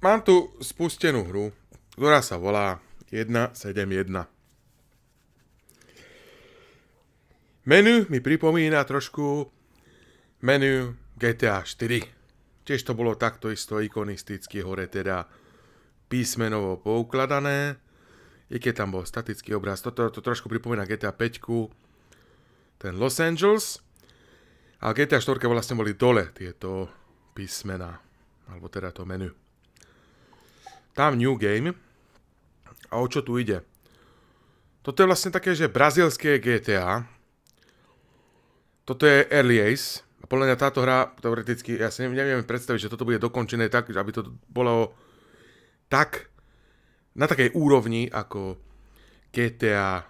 Mám tu spustenú hru, ktorá sa volá 1.7.1. Menu mi pripomína trošku menu GTA 4. Tiež to bolo takto isto ikonisticky, hore teda písmenovo poukladané. I keď tam bol statický obraz, toto to trošku pripomína GTA 5, ten Los Angeles. A GTA 4 vlastne boli dole tieto písmená, alebo teda to menu. Tam New Game. A o čo tu ide? Toto je vlastne také, že brazílske GTA. Toto je Early Ace. A podľa mňa táto hra, teoreticky, ja si neviem predstaviť, že toto bude dokončené tak, aby to bolo tak, na takej úrovni ako GTA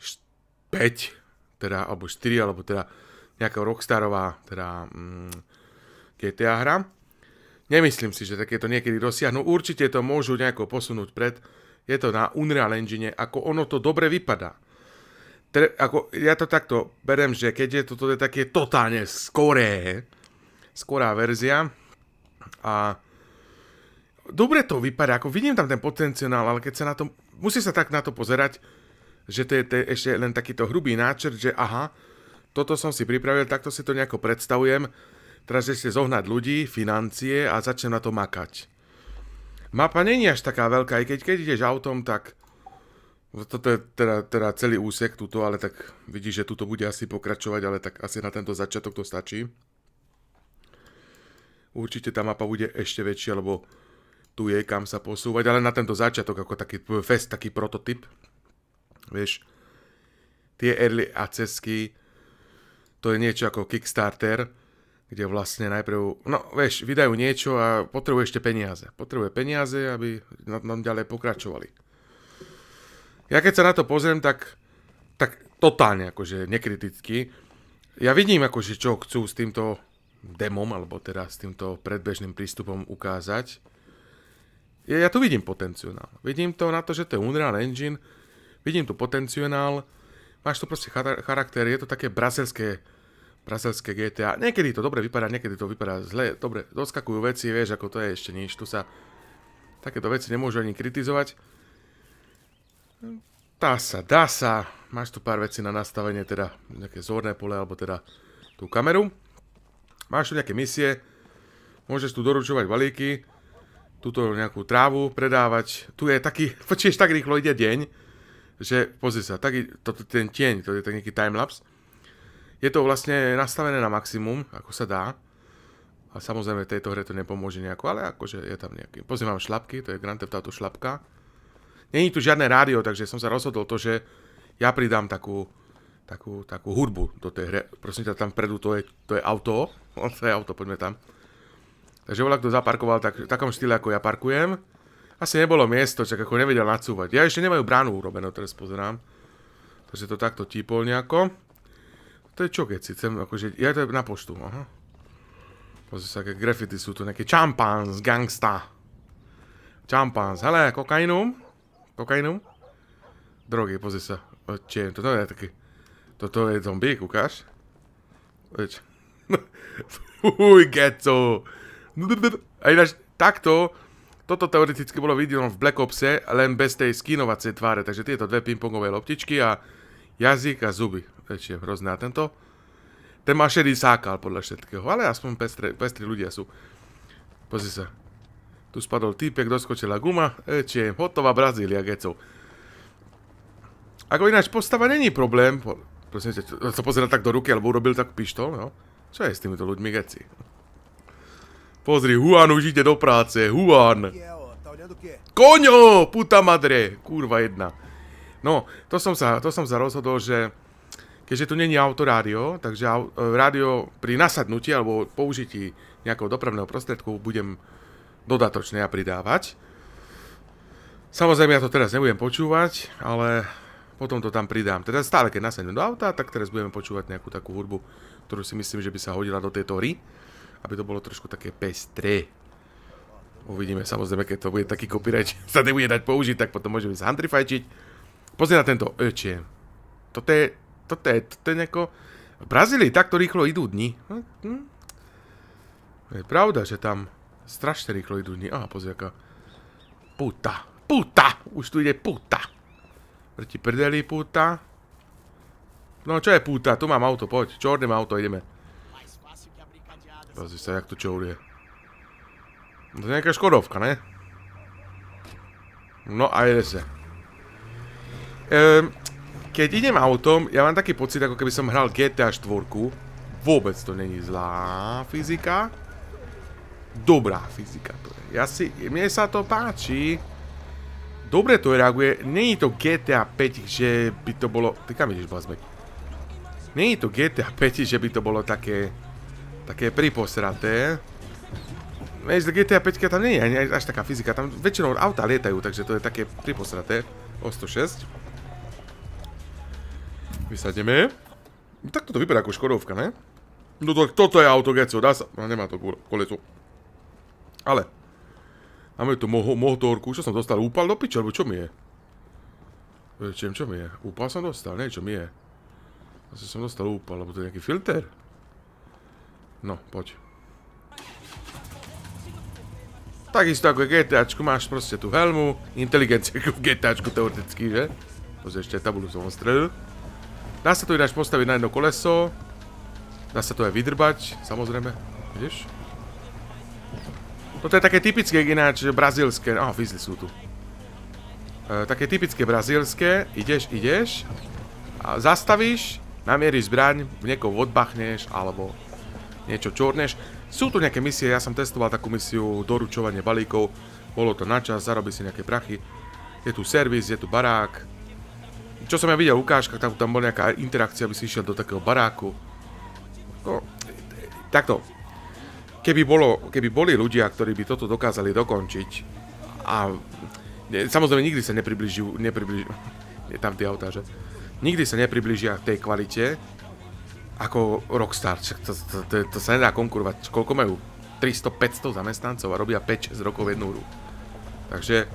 5, teda, alebo 4, alebo teda nejaká Rockstarová, teda GTA hra. Nemyslím si, že takéto niekedy dosiahnu. Určite to môžu nejako posunúť pred. Je to na Unreal Engine, ako ono to dobre vypadá. Ja to takto berem, že keď je toto také totálne skorá verzia a dobre to vypadá, ako vidím tam ten potenciál, ale keď sa na to, musí sa tak na to pozerať, že to je ešte len takýto hrubý náčrt, že aha, toto som si pripravil, takto si to nejako predstavujem. Teraz ešte zohnať ľudí, financie a začnem na to makať. Mapa není až taká veľká, aj keď ideš autom, tak toto je teda celý úsek tuto, ale tak vidíš, že tuto bude asi pokračovať, ale tak asi na tento začiatok to stačí. Určite tá mapa bude ešte väčšia, lebo tu je kam sa posúvať, ale na tento začiatok ako taký fest, taký prototyp. Vieš, tie early accessky, to je niečo ako Kickstarter, kde vlastne najprv, no vieš, vydajú niečo a potrebujú ešte peniaze. Potrebuje peniaze, aby nám ďalej pokračovali. Ja keď sa na to pozriem, tak totálne akože nekriticky. Ja vidím akože čo chcú s týmto demom, alebo teda s týmto predbežným prístupom ukázať. Ja tu vidím potenciál. Vidím to na to, že to je Unreal Engine. Vidím tu potenciál. Máš tu proste charakter, je to také brazilské GTA. Niekedy to dobre vypadá, niekedy to vypadá zle. Dobre, doskakujú veci, vieš, ako to je ešte nič. Tu sa takéto veci nemôžu ani kritizovať. Dá sa. Máš tu pár vecí na nastavenie, teda nejaké zorné pole, alebo teda tú kameru. Máš tu nejaké misie. Môžeš tu doručovať balíky. Tuto nejakú trávu predávať. Tu je taký, počuješ, tak rýchlo ide deň, že pozri sa, ten tieň, to je tak nejaký timelapse. Je to vlastne nastavené na maximum, ako sa dá. A samozrejme v tejto hre to nepomôže nejako, ale akože je tam nejaký. Pozriem, mám šlapky, to je Grand Theft Auto šlapka. Není tu žiadne rádio, takže som sa rozhodol to, že ja pridám takú hudbu do tej hre. Prosím ťa, tam vpredu to je auto. To je auto, poďme tam. Takže voľa kto zaparkoval v takom štýle, ako ja parkujem. Asi nebolo miesto, čak ako nevedel nacúvať. Ja ešte nemajú bránu urobenú, teraz pozerám. Takže to takto típol nejako. To je čo, keď si chcem, akože, ja to je na poštu, aha. Pozri sa, aké graffiti sú tu, nejaké champans, gangsta. Champans, hele, kokainum. Drogy, pozri sa, toto je taký, toto je zombík, ukáž? Uj, geco. A ináč, takto, toto teoreticky bolo videno v Black Opse, len bez tej skinovacej tváre, takže tieto dve pingpongové loptičky a jazyk a zuby. Ešte hrozné. A ten má šedý zákal podľa všetkého. Ale aspoň pestrí ľudia sú. Pozri sa. Tu spadol týpek, doskočila guma. Hotová Brazília, gecov. Ako ináč postava není problém. Prosím ťa, sa pozerá tak do ruky, alebo urobil tak pištol, no. Čo je s týmito ľuďmi, geci? Pozri, Juan už ide do práce. Juan. Koňo, puta madre. Kurva jedna. No, to som sa rozhodol, že keďže tu není autorádio, takže rádio pri nasadnutí alebo použití nejakého dopravného prostriedku budem dodatočne ja pridávať. Samozrejme, ja to teraz nebudem počúvať, ale potom to tam pridám. Teda stále, keď nasadnem do auta, tak teraz budeme počúvať nejakú takú hudbu, ktorú si myslím, že by sa hodila do tejto hry, aby to bolo trošku také pestré. Uvidíme, samozrejme, keď to bude taký copyright, sa nebude dať použiť, tak potom môžeme sa hantrifajčiť. Pozri na tento Toto je nejako. V Brazílii takto rýchlo idú dni. Je pravda, že tam strašne rýchlo idú dni. Aha, pozri, aká Puta. Puta! Už tu ide puta. Prti prdeli puta. No čo je puta? Tu mám auto, poď. Čorné auto, ideme. Pozri sa, jak to čourie. To je nejaká škodovka, ne? No a jede sa. Keď idem autom, ja mám taký pocit, ako keby som hral GTA 4. Vôbec to není zlá fyzika. Dobrá fyzika to je. Mne sa to páči. Dobre to reaguje. Není to GTA 5, že by to bolo... Ty kam ideš, Blazbek? Není to GTA 5, že by to bolo také priposraté. Vieš, GTA 5 tam nie je až taká fyzika. Tam väčšinou auta lietajú, takže to je také priposraté. O 106. Vysadneme. Tak toto vypadá ako škodovka, ne? No toto je auto Geco, dá sa... No, nemá to koleso. Ale... Máme tu motorku, čo som dostal? Úpal do piče, alebo čo mi je? Čo mi je? Úpal som dostal, nie, čo mi je? Asi som dostal úpal, alebo to je nejaký filter? No, poď. Takisto ako je GTAčku, máš proste tú helmu, inteligenciu v GTAčku teoreticky, že? Pozri, ešte tabulu som ostrelil. Dá sa to ináč postaviť na jedno koleso. Dá sa to aj vydrbať, samozrejme. Vidíš? Toto je také typické ináč brazílske, fizli sú tu. Také typické brazílske, ideš a zastavíš, namieríš zbraň, v niekoho odbachneš alebo niečo čorneš. Sú tu nejaké misie, ja som testoval takú misiu doručovanie balíkov, bolo to na čas, zarobí si nejaké prachy. Je tu servis, je tu barák. Čo som ja videl v ukážkach, tam bola nejaká interakcia, aby si išiel do takého baráku. No, takto. Keby boli ľudia, ktorí by toto dokázali dokončiť a samozrejme nikdy sa nepribližujú, je tam tie autá, že? Nikdy sa nepribližia tej kvalite ako Rockstar, to sa nedá konkurovať. Koľko majú? 300-500 zamestnancov a robia 5-6 rokov jednu hru. Takže...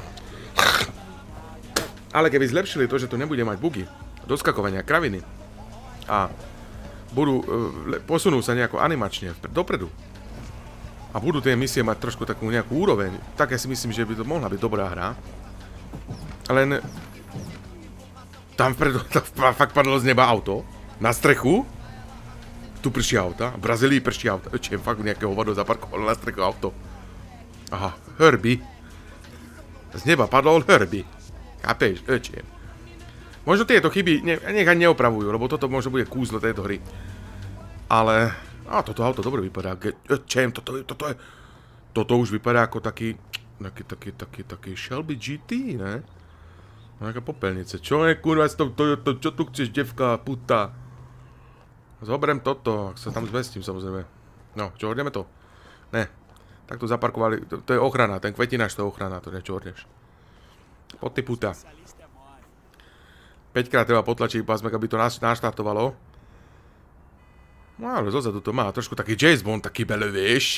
Ale keby zlepšili to, že to nebude mať bugy, doskakovania, kraviny a posunú sa nejako animačne dopredu, a budú tie misie mať trošku takú nejakú úroveň, tak ja si myslím, že by to mohla byť dobrá hra. Len... Tam vpredu fakt padlo z neba auto. Na strechu. Tu prší auta. V Brazílii prší auta. Čiže fakt nejakého hovado zaparkovalo na strechu auto. Aha, Herbie. Z neba padol Herbie. Chápeš? Možno tieto chyby nech ani neopravujú, lebo toto možno bude kúzlo tejto hry. Ale... toto auto dobre vypadá. Toto už vypadá ako taký Shelby GT, ne? Nejaká popelnice. Čo je kurva s tou Toyotou? Čo tu chceš, devka, puta? Zoberiem toto, ak sa tam zmestím, samozrejme. No, čo, hodneme to? Ne. Tak tu zaparkovali, to je ochrana, ten kvetináš to je ochrana, to nie, čo hodneš. Pod ty puta. 5-krát treba potlačiť pásmek, aby to naštartovalo. No ale zozadu to má trošku taký James Bond, taký bele, vieš.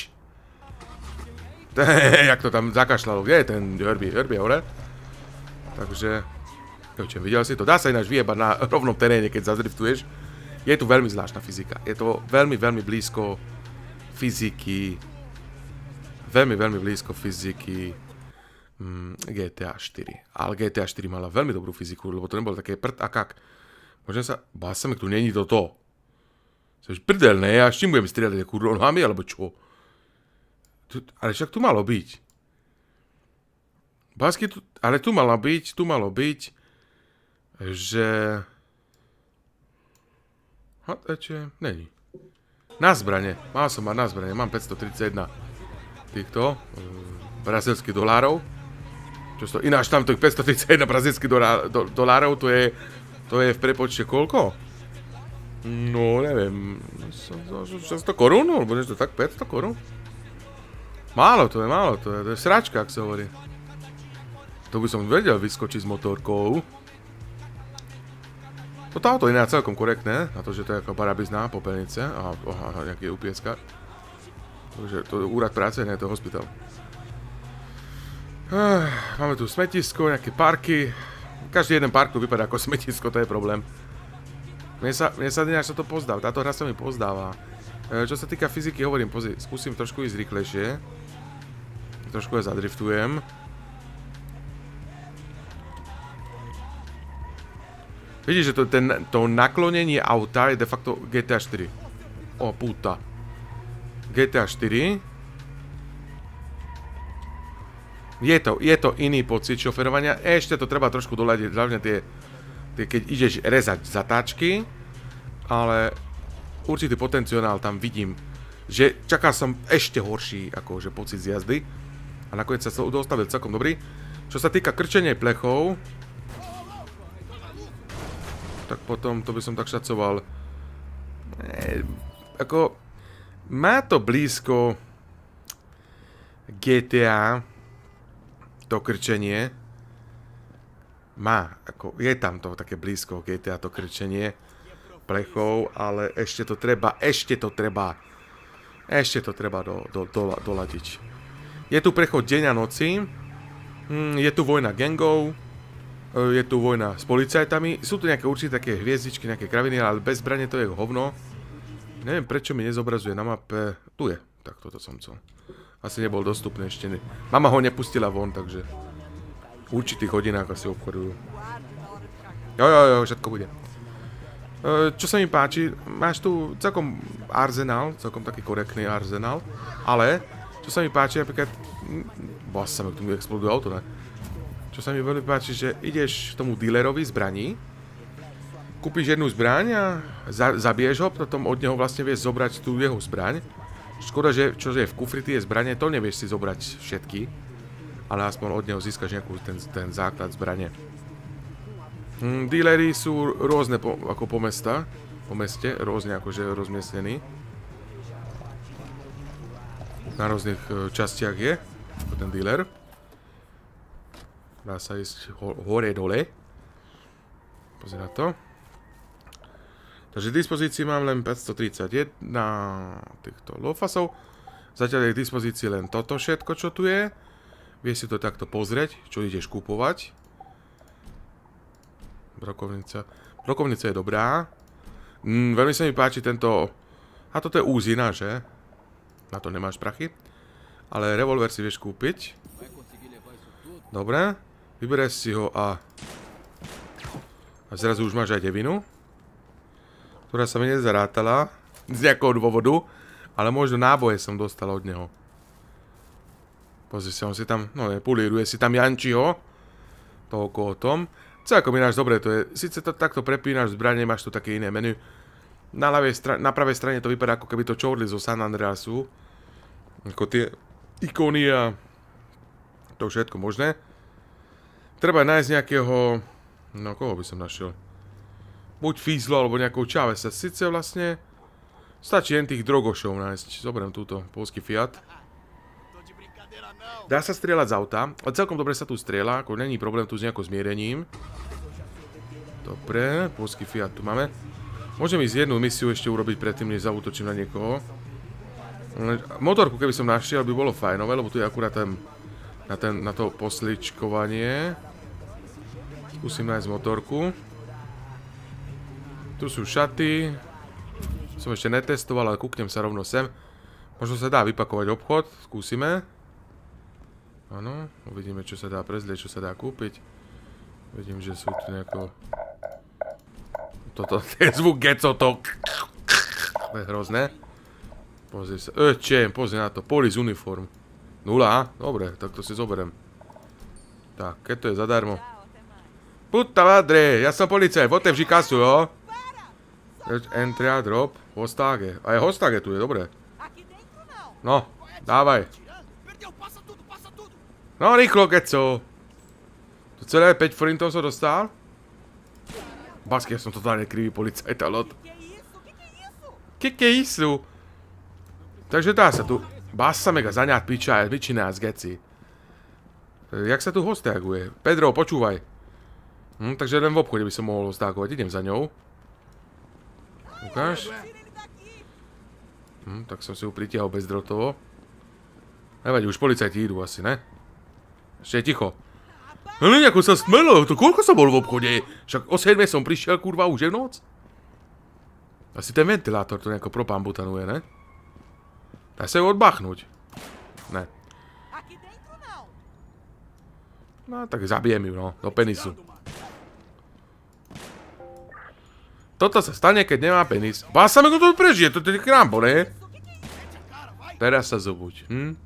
Jak to tam zakašľalo, kde je ten Herbie hore? Takže, videl si to, dá sa ináč vyjebať na rovnom teréne, keď zadriftuješ. Je tu veľmi zvláštna fyzika, je to veľmi, veľmi blízko fyziky. Veľmi, veľmi blízko fyziky GTA 4. Ale GTA 4 mala veľmi dobrú fyziku, lebo to nebolo také prd a kak. Možno sa, básamek, tu není toto. Což prdel, ne? A s čím budeme strieľať? Kurvo nohami, alebo čo? Ale však tu malo byť. Básky tu... Ale tu malo byť, že... Není. Na zbrane. Mal som mať na zbrane. Mám 531 týchto brazílskych dolárov. Čo to... Ináč tam to 531 brazílskych dolárov, to je v prepočte koľko? No, neviem, 600 korún, alebo niečo tak, 500 korún? Málo to je sračka, ak sa hovorí. To by som vedel vyskočiť s motorkou. Toto auto je celkom korektné, na to, že to je ako parabizná popelnice a nejaký UPS-kar. Takže to je úrad práce, nie je to hospital. Máme tu smetisko, nejaké parky. Každý jeden park tu vypadá ako smetisko, to je problém. Mne sa ináč to pozdáva, táto hra sa mi pozdáva. Čo sa týka fyziky, hovorím, pozri, skúsim trošku ísť rýchlejšie. Trošku ja zadriftujem. Vidíš, že to naklonenie auta je de facto GTA 4. O, puta. GTA 4. Je to iný pocit šoferovania. Ešte to treba trošku doľadiť, hlavne tie keď ideš rezať zatáčky. Ale určitý potenciál tam vidím. Že čakal som ešte horší akože pocit z jazdy. A nakoniec sa dostavil celkom dobrý. Čo sa týka krčenia plechov, tak potom to by som tak štacoval. Ako má to blízko GTA to krčenie. Má, ako je tam to také blízko GTA to krčenie plechov, ale ešte to treba doladiť. Je tu prechod deň a noci. Je tu vojna gangov. Je tu vojna s policajtami. Sú tu nejaké určité také hviezdičky, nejaké kraviny, ale bez zbrane to je hovno. Neviem, prečo mi nezobrazuje na mape. Tu je. Tak toto som chcel. Asi nebol dostupný ešte. Mama ho nepustila von, takže v určitých hodinách asi obchodujú. Jo, všetko bude. Čo sa mi páči, máš tu celkom arzenál, celkom taký korektný arzenál, ale čo sa mi páči, napríklad, basa mi k tomu exploduje auto, ne? Čo sa mi veľmi páči, že ideš tomu dealerovi zbraní, kúpiš jednu zbraň a zabiješ ho, potom od neho vlastne vieš zobrať tú jeho zbraň. Škoda, že čo je v kufri tie zbrane, to nevieš si zobrať všetky, ale aspoň od neho získaš nejakú ten základ zbrane. Dealery sú rôzne ako po meste, rôzne akože rozmiestnení. Na rôznych častiach je, ako ten dealer. Dá sa ísť hore dole. Pozri na to. Takže v dispozícii mám len 531 týchto lofasov. Zatiaľ je k dispozícii len toto všetko, čo tu je. Vieš si to takto pozrieť, čo ideš kúpovať. Brokovnica je dobrá. Veľmi sa mi páči tento... A toto je úzina, že? Na to nemáš prachy. Ale revolver si vieš kúpiť. Dobre. Vybereš si ho a zrazu už máš aj devinu. Ktorá sa mi nezarátala. Z nejakého dôvodu. Ale možno náboje som dostal od neho. Pozri sa, on si tam... No, políruje si tam Jančiho. Toľko o tom. Celkom ináč, dobre to je. Sice to takto prepínaš zbranie, máš tu také iné menu. Na pravej strane to vypadá, ako keby to čourli zo San Andreasu. Ako tie ikony a to všetko možné. Treba nájsť nejakého... No, koho by som našiel? Buď Fízlo, alebo nejakou Čávesa. Sice vlastne... Stačí len tých drogošov nájsť. Zoberiem túto, polský Fiat. Dá sa strieľať z auta, ale celkom dobre sa tu strieľa, ako není problém tu s nejakým zmierením. Dobre, polský Fiat tu máme. Môžem ísť jednu misiu ešte urobiť predtým, než zaútočím na niekoho. Motorku, keby som našiel, by bolo fajnové, lebo tu je akurát na to posličkovanie. Skúsim nájsť motorku. Tu sú šaty. Som ešte netestoval, ale kúknem sa rovno sem. Možno sa dá vypakovať obchod, skúsime. Áno, uvidíme, čo sa dá prezlieť, čo sa dá kúpiť. Vidím, že sú tu nejako... Toto, ten zvuk gecotok. To je hrozné. Pozri sa, pozri na to, police uniform. 0, dobre, tak to si zoberiem. Tak, keď to je zadarmo. Puta madre, ja som policaj, otevři kasu, jo? Entry a drop, hostage. Aj hostage tu je, dobre. No, dávaj. No, rýchlo, keco. To celé 5 forintov som dostal? Basky, ja som totálne krivý policajt, lot. Que isso? Takže dá sa tu. Basa mega zaňať piča, piči nás, geci. Jak sa tu hostaguje? Pedro, počúvaj. Takže len v obchode by som mohol hostákovať, idem za ňou. Ukáž? Tak som si ju pritiahol bezdrotovo. Nevadí, už policajti idú asi, ne? Ešte je ticho. Ale nejako sa smelo, to koľko som bol v obchode? Však o 7 som prišiel, kurva, už je noc? Asi ten ventilátor to nejako propambutanuje, ne? Dá sa ju odbachnúť. Ne. No, tak zabijem ju, no, do penisu. Toto sa stane, keď nemá penis. Básame, kto to prežije, to je krambo, ne? Teraz sa zobuď,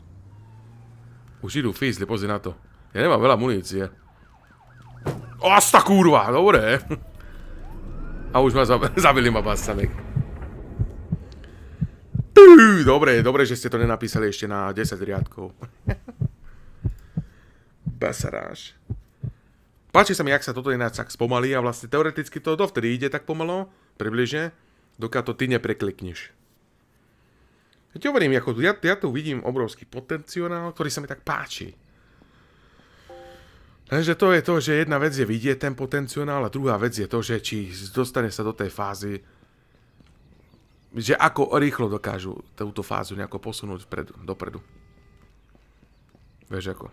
Už idú fízli, pozri na to. Ja nemám veľa munície. Asta kurva, dobre. A už ma zabili ma Basamek. Dobre, že ste to nenapísali ešte na 10 riadkov. Basaráš. Páči sa mi, jak sa toto ináč tak spomalí a vlastne teoreticky to dovtedy ide tak pomalo, približne, dokiaľ to ty nepreklikneš. Ja ti hovorím, ja tu vidím obrovský potenciál, ktorý sa mi tak páči. Lenže to je to, že jedna vec je vidieť ten potenciál a druhá vec je to, že či dostane sa do tej fázy, že ako rýchlo dokážu túto fázu nejako posunúť dopredu. Vieš ako.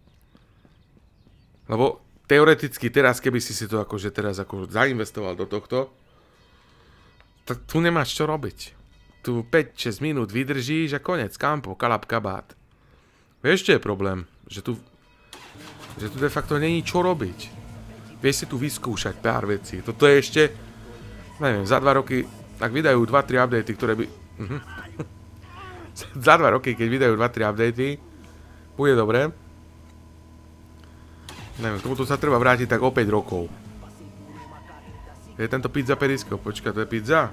Lebo teoreticky teraz, keby si to akože teraz ako zainvestoval do tohto, tak tu nemáš čo robiť. Tu 5-6 minút vydržíš a konec, kampo, kalap, kabát. Vieš, čo je problém? Že tu de facto není čo robiť. Vieš si tu vyskúšať pár vecí. Toto je ešte, neviem, za 2 roky, ak vydajú 2-3 updaty, ktoré by... za 2 roky, keď vydajú 2-3 updaty, bude dobré. Neviem, k tomuto sa treba vrátiť tak o 5 rokov. Je tento pizza periskop, počkaj, to je pizza?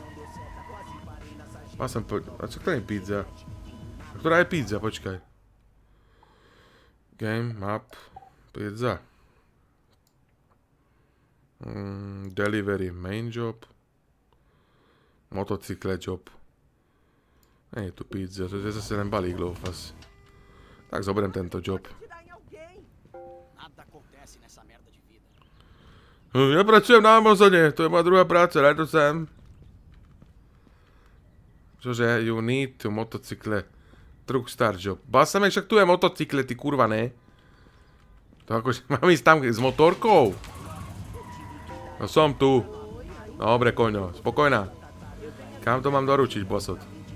A čo to je pizza? Ktorá je pizza, počkaj. Game, map, pizza. Delivery, main job. Motocykle job. Nie je tu pizza, to je zase len balík loufas. Tak zoberiem tento job. Ja pracujem na Amazone, to je moja druhá práca, daj to sem. Čože, you need to motocykle. Truck star job. Basamek, však tu je motocykle, ty kurva, ne? To akože, mám ísť tam s motorkou? No som tu. Dobre, koňo, spokojná. Kam to mám doručiť, bosot?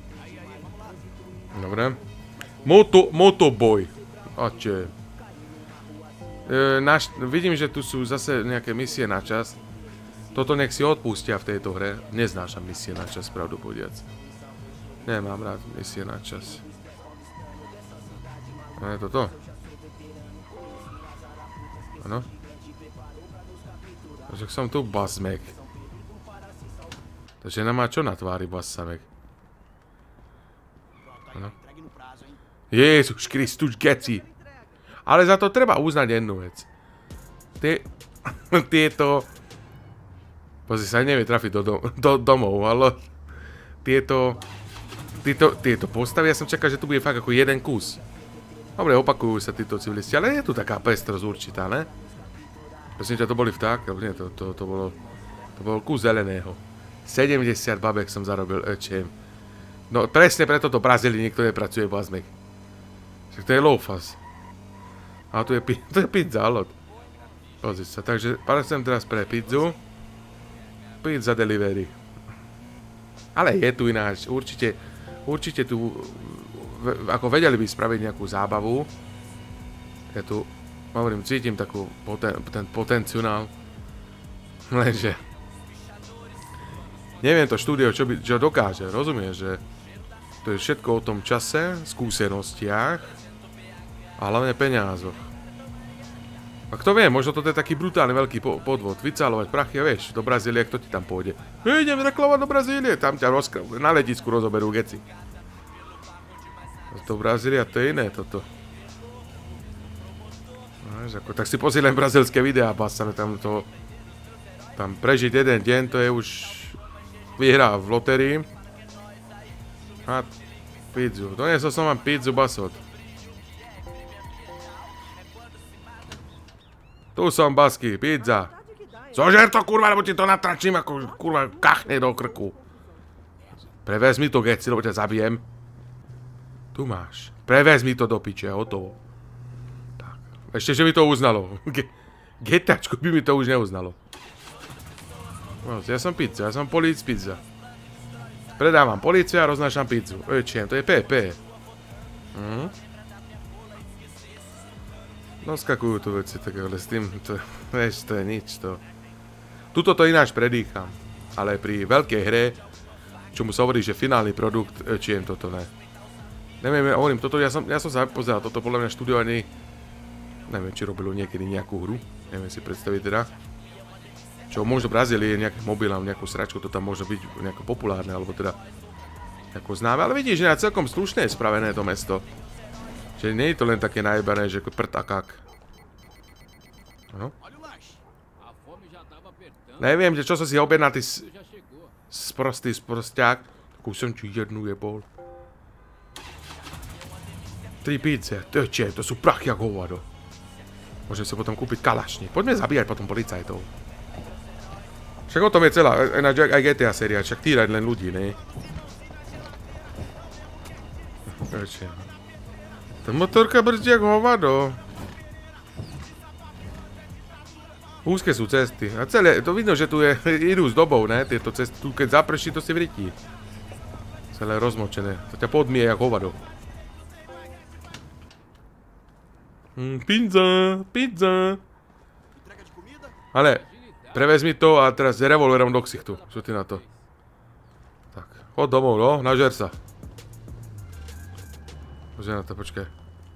Dobre. Motoboy. Oče. Vidím, že tu sú zase nejaké misie na čas. Toto nech si odpustia v tejto hre. Neznášam misie na čas, pravdu povediac. Nemám rád misie na čas. A je to to? Áno. Takže som tu Basmek. Ta žena má čo na tvári, Basamek? Áno. Ježiš Kristus, geci. Ale za to treba uznať jednu vec. Tieto... Pozri sa, nevie trafiť do domov, ale... Tieto postavy, ja som čakal, že tu bude fakt ako jeden kus. Dobre, opakujú sa títo civilisti, ale je tu taká pestrosť určitá, ne? Prosím ťa, to boli vták, ale nie, to bol kus zeleného. 70 babek som zarobil, čem. No, presne preto to Brazílii nikto nepracuje, Bazmek. Však to je loufas. A tu je pizza, alot. Pozri sa, takže pracujem teraz pre pizzu. Pizza delivery. Ale je tu ináč, určite tu, ako vedeli by spraviť nejakú zábavu. Ja tu, hovorím, cítim takú, ten potenciál. Lenže, neviem to štúdio, čo dokáže, rozumieš, že to je všetko o tom čase, skúsenostiach, a hlavne peniazoch. A kto vie, možno toto je taký brutálny veľký podvod. Vycálovať prachy a vieš, do Brazílie, kto ti tam pôjde? Idem reklamovať do Brazílie, tam ťa na letisku rozoberú geci. To Brazília, to je iné toto. Tak si pozri len brazílske videá, Basane, tam prežiť jeden deň, to je už výhra v lotérii. A pizzu, doniesol som vám pizzu, basot. Tu som, Basky, pizza. Zožer to, kurva, lebo ti to natračím, ako, kurva, kachne do krku. Prevez mi to, geci, lebo ťa zabijem. Tu máš. Prevez mi to do piče, hotovo. Tak. Ešte, že mi to uznalo. Getačku by mi to už neuznalo. No, ja som pizza, ja som políc pizza. Predávam políciu a roznášam pizzu. Čiem, to je PP. No skakujú tu veci, tak ale s tým, vieš, to je nič, to... Tuto to ináč predýcham. ale pri veľkej hre, čomu sa hovorí, že finálny produkt, či jem toto, ne. Neviem, hovorím, toto, ja som sa pozeral, toto podľa mňa štúdio ani, neviem, či robilo niekedy nejakú hru, neviem si predstaviť teda. Čo možno v Brazílii je nejaký mobil alebo nejakú sračku, to tam môže byť nejako populárne, alebo teda nejako známe, ale vidíš, že je celkom slušné spravené to mesto. Čiže nie je to len také najebané, že prd a kak. No. Neviem, čo som si objednal, ty sprostý sprosťák. Takú som ti jednu jebol. 3 pizze, to sú prachy jak hovado. Môžem si potom kúpiť kalašník. Poďme zabíjať potom policajtov. Však o tom je celá, aj GTA séria, však týrať len ľudí, ne? Tá motorka brzdí jak hovado. Úzke sú cesty. A celé, to vidno, že tu idú s dobou, ne? Tieto cesty, tu keď zaprší, to si vrytí. Celé rozmočené. To ťa podmie jak hovado. Pizza. Ale, prevezmi to a teraz s revolverom do ksichtu. Čo ty na to? Tak, chod domov, no, nažer sa. Pozri na to, počkaj.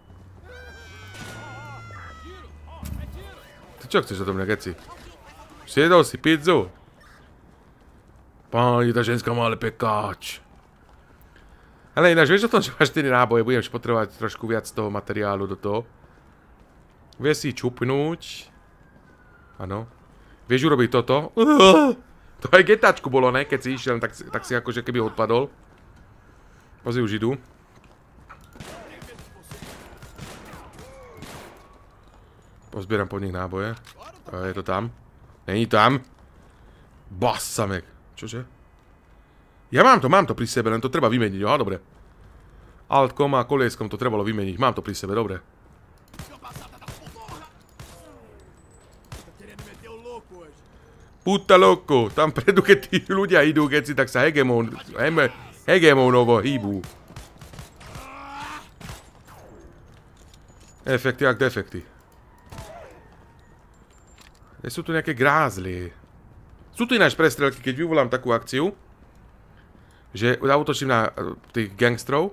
Ty čo chceš odo mňa, geci? Siedol si pizzu? Páni, tá ženská má ale pekáč. Ale ináč, vieš o tom, že máš 4 náboje, budeš potrebovať trošku viac toho materiálu do toho. Vieš si čupnúť. Áno. Vieš urobiť toto? To aj getačku bolo, ne? Keď si išiel, tak si akože keby odpadol. Pozri, už idú. Pozbieram po nich náboje. Je to tam? Není tam? Basamek. Čože? Ja mám to pri sebe, len to treba vymeniť, jo? Dobre. Altkom a kolieskom to trebalo vymeniť. Mám to pri sebe, dobre. Puta loco, tam predu, keď tí ľudia idú, keď si tak sa hegemónovo hýbu. Efekty jak defekty. Nie sú tu nejaké grázly. Sú tu ináč prestrelky, keď vyvolám takú akciu, že zautočím na tých gangstrov.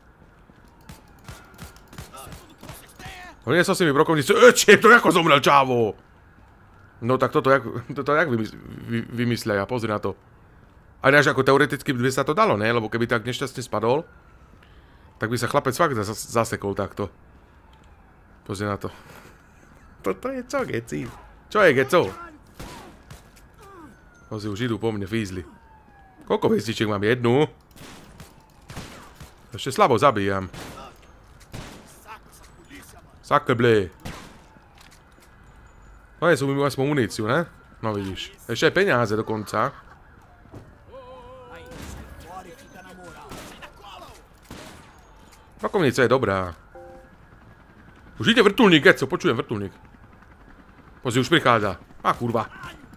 Nie som si mi brokovnicu. Či to ako zomrel, čávo? No tak toto jak vymyslia, pozri na to. A než ako teoreticky by sa to dalo, ne? Lebo keby tak nešťastne spadol, tak by sa chlapec fakt zasekol takto. Pozri na to. Toto je čo, geci? Čo je, geco? Pozri, už idú po mne fízli. Koľko hviezdičiek mám? Jednu? Ešte slabo zabíjam. Sakeblé. No je, sú mi aspoň muníciu, ne? No vidíš. Ešte aj peniaze dokonca. Pakovnica je dobrá. Už ide vrtuľník, Geco, počujem vrtuľník. Pozri, už prichádza. Á, kurva.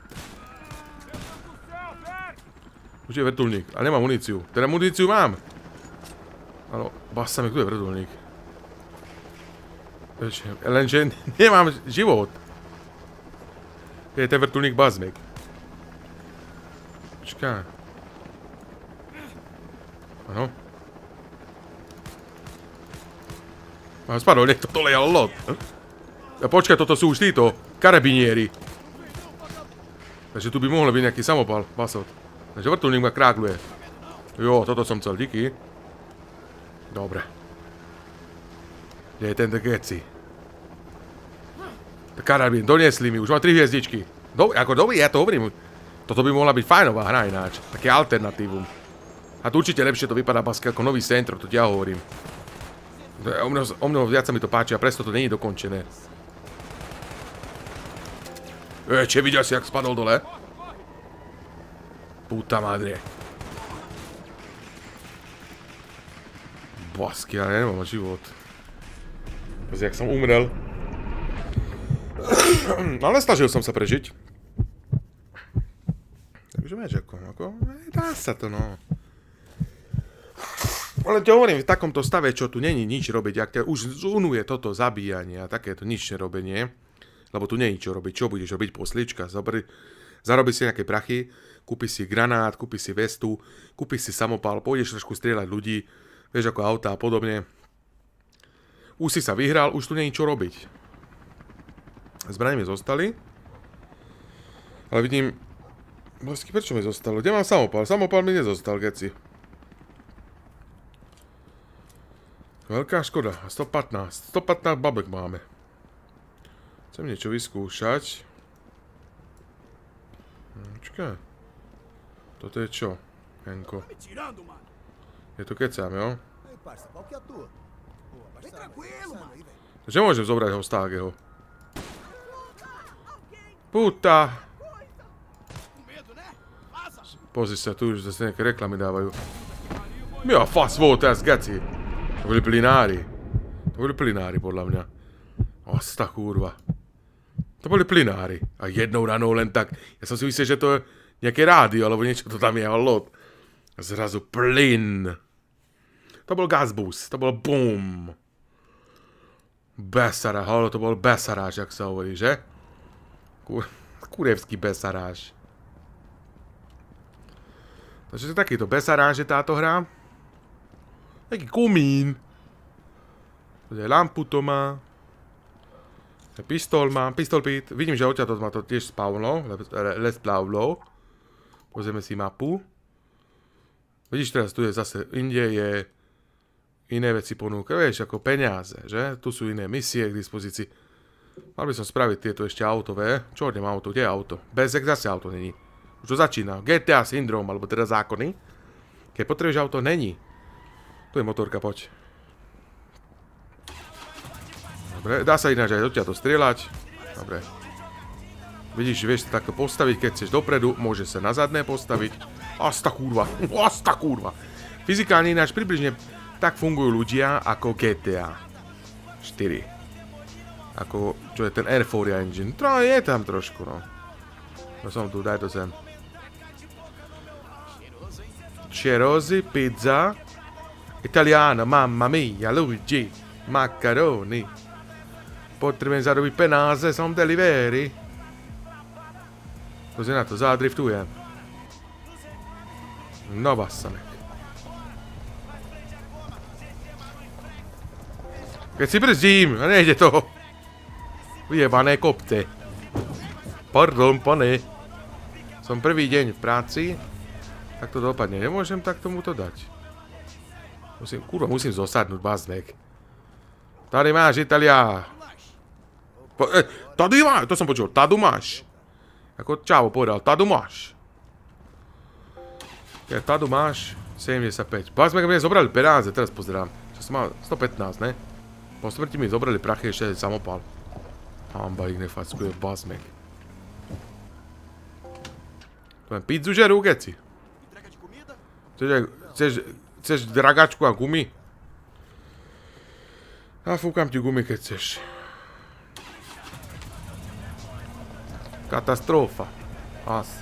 Už je vrtuľník, a nemám muníciu. Teda muníciu mám. Áno, basa mi, tu je vrtuľník. Lenže nemám život. Je ten vrtuľník bazmek. Počká. Áno. Spadol, niekto to lejal lot. Počkaj, toto sú už títo karabinieri. Takže tu by mohol byť nejaký samopal, basot. Takže vrtuľník ma krákluje. Jo, toto som chcel, díky. Dobre. Kde je ten geci? Karabín, doniesli mi, už mám 3 hviezdičky. Ako dobrý, ja to hovorím. Toto by mohla byť fajnová hra ináč. Také alternatívum. A tu určite lepšie to vypadá baska ako nový centro, to ti ja hovorím. O mnoho viac sa mi to páči a presto to nie je dokončené. Če, videl si, jak spadol dole? Puta madre. Basky, ja nemám život. Pozri, jak som umrel. Ale snažil som sa prežiť. Takže vieš, ako... Dá sa to, no. Ale ti hovorím, v takomto stave, čo tu není nič robiť, ak ťa už zunuje toto zabíjanie a takéto nič nerobenie, lebo tu není čo robiť, čo budeš robiť, poslička, Zarobíš si nejaké prachy, kúpiš si granát, kúpiš si vestu, kúpiš si samopal, pôjdeš trošku strieľať ľudí, vieš ako auta a podobne. Už si sa vyhral, už tu nie je čo robiť. Zbrane mi zostali. Ale vidím... Vlastne, prečo mi zostalo? Kde mám samopal? Samopal mi nezostal, geci. Veľká škoda. 115. 115 babek máme. Chcem niečo vyskúšať. Počkaj. Toto je čo? Henko. Je to kecám, jo? Takže môžem zobrať ho Stageho. Puta! Pozri sa, tu už zase nejaké reklamy dávajú. Ja, fast volt, teraz geci. To boli plinári. To boli plinári, podľa mňa. Osta kurva. To boli plinári. A jednou ranou len tak. Ja som si myslel, že to je nejaké rádio, alebo niečo to tam je, lot. A zrazu plyn. To bol gazbus. To bol boom. Besaráž. Halo, to bol besaráž, jak sa hovorí, že? Kurevský besaráž. Takže takýto besaráž je táto hra. Taký komín. Lampu to má. Pistol má. Pistol pit. Vidím, že odtiaľ to má to tiež spavlo. Les plavlo. Pozrieme si mapu. Vidíš teraz, tu je zase, inde je iné veci ponúka. Vieš, ako peniaze, že? Tu sú iné misie k dispozícii. Mal by som spraviť tieto ešte autové. Čo nemám auto? Kde je auto? Bezek zase auto není. Už to začína. GTA syndrom, alebo teda zákony. Keď potrebuješ auto, není. Tu je motorka, poď. Dobre, dá sa ináč aj odtiaľto strieľať. Dobre. Vidíš, vieš sa takto postaviť, keď chceš dopredu, môžeš sa na zadné postaviť. Asta kurva, asta kurva. Fyzikálne ináč približne tak fungujú ľudia ako GTA 4. Ako, čo je ten Air4 engine. Je tam trošku, no. No som tu, daj to sem. Cherosi, pizza. Italiano, mamma mia, Luigi. Macaroni. Potrebujem zarobiť penáze, som delivery. Così na to, zadriftujem. No bassanek. Keď si brzdím, a nejde to. Vyjebané kopce. Pardon, pane. Som prvý deň v práci. Tak to dopadne. Nemôžem tak tomuto dať. Musím zosadnúť, baznek. Tady máš, Italia. Tady máš, to som počul. Tady máš. Ako Čavo povedal, tady máš. Ja, tady máš 75. Bazmek mi zobrali penáze, teraz pozerám. Čo som mal 115, ne? Po smrti mi zobrali prachy, ešte samopal. Hamba ich nefackuje, bazmek. Tu mám pizzu žerú, keci. Chceš dragačku a gumy? A fúkam ti gumy, keď chceš. Katastrofa. Asi.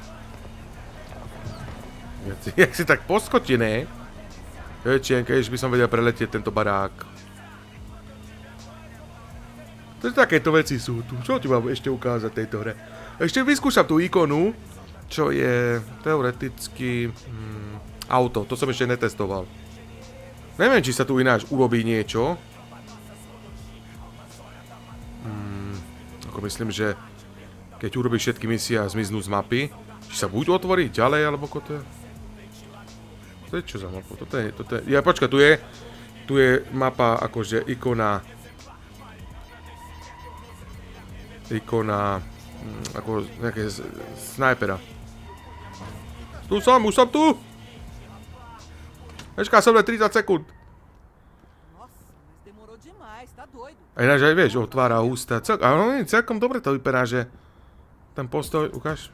Jak si tak poskotí, ne? Ječienke, jež by som vedel preletieť tento barák. To takéto veci sú tu. Čo ti mám ešte ukázať tejto hre? Ešte vyskúšam tú ikonu, čo je teoreticky auto. To som ešte netestoval. Neviem, či sa tu ináč urobí niečo. Ako myslím, že keď urobíš všetky misie a zmiznú z mapy, či sa buď otvorí ďalej, alebo ako to je? To je čo za mapa? Toto je... Ja, počkaj, tu je mapa, akože ikona... ako nejaké snajpera. Tu som, už som tu! Počkaj, som len 30 sekúnd. A ináč aj vieš, otvára ústa. Celkom dobre to vyperá, že... Ten postoj, ukáž.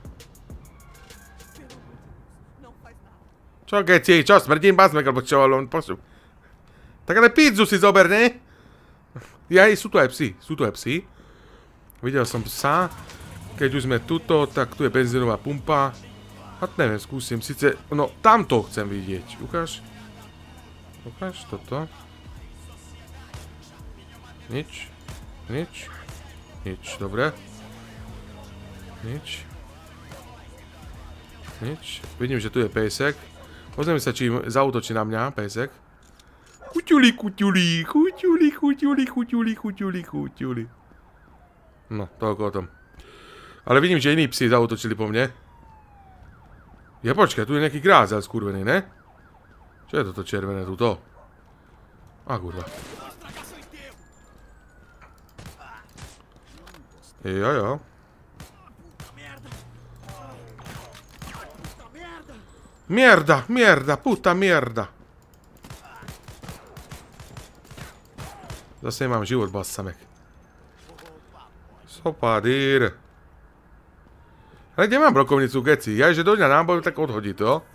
Čo, geci, čo, smrdím bazmek, alebo čo, ale on postoj. Tak ale pizzu si zober, ne? Sú tu aj psi, Videl som psa. Keď už sme tuto, tak tu je benzínová pumpa. A neviem, skúsim, síce, no, tamto chcem vidieť, ukáž. Ukáž toto. Nič, dobre. Nič. Nič. Vidím, že tu je pejsek. Pozrieme sa, či zaútočí na mňa pejsek. Chuťuli, chuťuli, chuťuli, chuťuli, chuťuli, chuťuli, chuťuli. No, toľko o tom. Ale vidím, že iní psi zaútočili po mne. Ja počkaj, tu je nejaký grázel skurvený, ne? Čo je toto červené tuto? A kurva. Jo. Mierda, puta mierda. Zase nemám život, bassamek. Sopadír. Ale kde mám brokovnicu, geci? Ja, že dojde na náboj, tak odhodí to.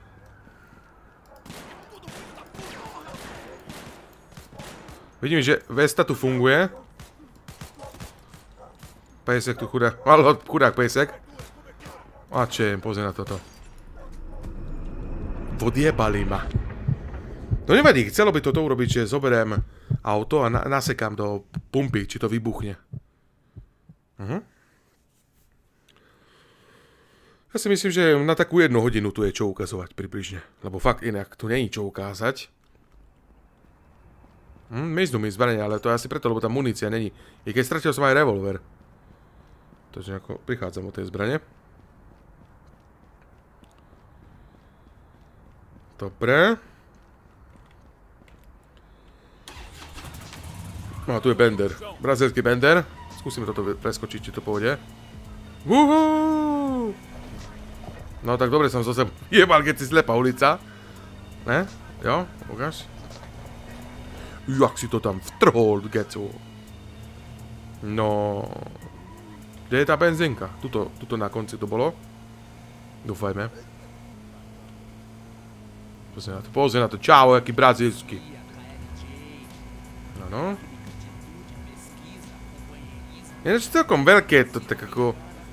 Vidím, že Vesta tu funguje. Pejsek tu chudák. Chudák pejsek. A čem, pozri na toto. Odjebali ma. No nevadí, chcelo by toto urobiť, že zoberiem auto a nasekám do pumpy, či to vybuchne. Ja si myslím, že na takú 1 hodinu tu je čo ukazovať približne. Lebo fakt inak tu není čo ukázať. Miznú mi zbrania, ale to je asi preto, lebo tam munícia není. I keď stratil som aj revolver. Takže nejako prichádzam o tej zbrane. Dobre. No a tu je Bender. Brazilský Bender. Skúsime toto preskočiť, či to pôjde. Woohoo! No tak dobre som zase jebal, keď si slepá ulica. Ne? Jo? Ukáž? Jak si to tam vtrhol, geco. No. Kde je tá benzínka? Tuto na konci to bolo. Dúfajme. Pozri na to. Čau, jaký brazílsky. Áno. Je to celkom veľké, to tak ako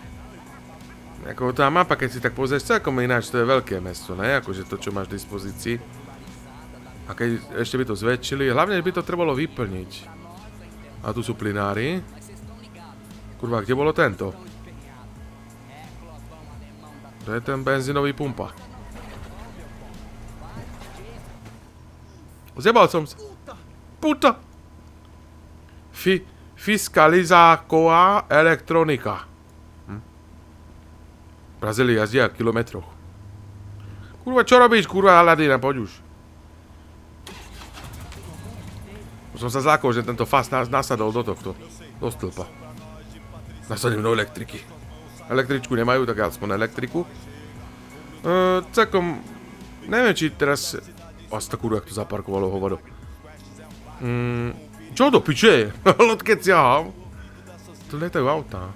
tá mapa, keď si tak pozrieš, celkom ináč, to je veľké mesto, ne? Akože to, čo máš v dispozícii. A keď ešte by to zväčšili, hlavne by to trebalo vyplniť. A tu sú plynári. Kurva, kde bolo tento? To je ten benzínový pumpa. Zjebal som sa. Puta! Fiskalizáková elektronika. Brazília jazdia v kilometroch. Kurva, čo robíš, kurva, Aladina, poď už. Som sa zlákol, že tento fast nasadol do tohto. Do stĺpa. Nasadím do elektriky. Električku nemajú, tak aspoň elektriku. Celkom... Neviem, či teraz... Asta kurva, jak to zaparkovalo hovado. Čo do piče? Lodkec ja. Tu letajú autá.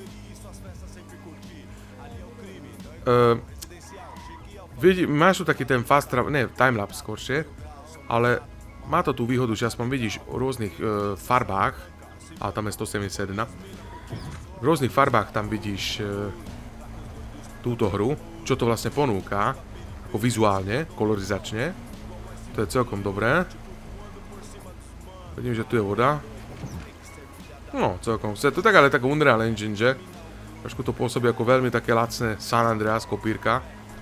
Máš tu taký ten fast travel, ne, timelapse skoršie, ale má to tú výhodu, že aspoň vidíš v rôznych farbách, ale tam je 171, v rôznych farbách tam vidíš túto hru, čo to vlastne ponúka, ako vizuálne, kolorizačne, to je celkom dobré. Vidím, že tu je voda. No, celkom, to tak ale tak Unreal Engine, že? Trošku to pôsobí ako veľmi také lacné San Andreas kopírka.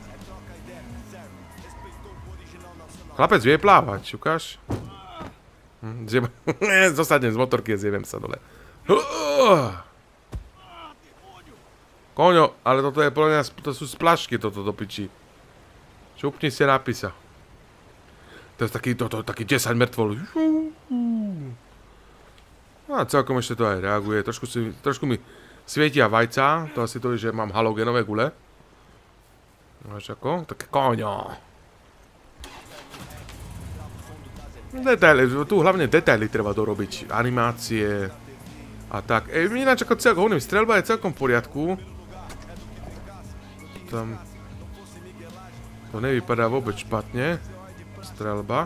Chlapec vie plávať, ukáž? Zosadnem z motorky a zjebem sa dole. Koňo, ale toto je plne, to sú splašky toto do piči. Šupni si nápisa. To je taký 10 mŕtvol. A celkom ešte to aj reaguje, trošku mi svietia vajca, to asi to je, že mám halogenové gule. Máš ako? Také koňo. Detaily, tu hlavne detaily treba dorobiť. Animácie a tak. Ináč ako celkom, hovorím, streľba je celkom v poriadku. Tam... To nevypadá vôbec špatne. Streľba.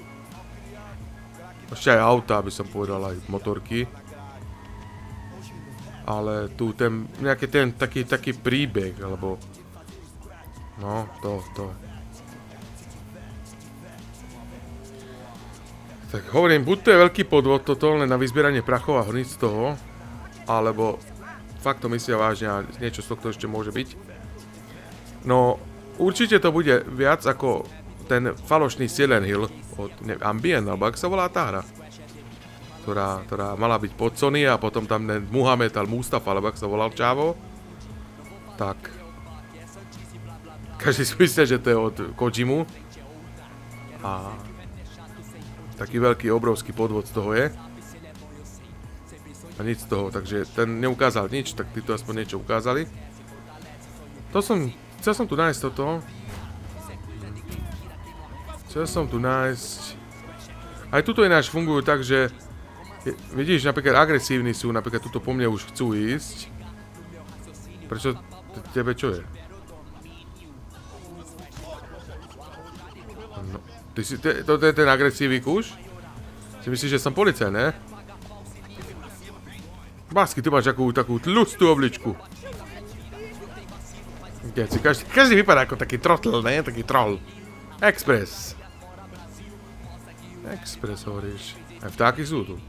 Ešte aj auta, by som povedal, aj motorky. Ale tu ten, nejaký ten taký príbeh, alebo... No, to. Tak hovorím, buď to je veľký podvod toto, len na vyzbieranie prachov a hníc z toho, alebo fakt to myslia vážne a niečo z tohto ešte môže byť. No, určite to bude viac ako ten falošný Silent Hill od Ambient, alebo ak sa volá tá hra. Ktorá mala byť pod Sony a potom tam ten Muhammad al-Mustafa, alebo ak sa volal čávo. Tak. Každý si myslí, že to je od Kojimu. A taký veľký, obrovský podvod z toho je. A nič z toho, takže ten neukázal nič, tak títo aspoň niečo ukázali. Chcel som tu nájsť toto. Chcel som tu nájsť... Aj tuto ináč fungujú tak, že... Vidíš, napríklad agresívni sú, napríklad tuto po mne už chcú ísť. Prečo tebe čo je? No, to je ten agresívny kúš? Si myslíš, že som policaj, ne? Básky, ty máš takú tlustú obličku. Každý vypadá ako taký trotl, ne? Taký troll. Express. Express hovoríš. Aj vtáky sú tu.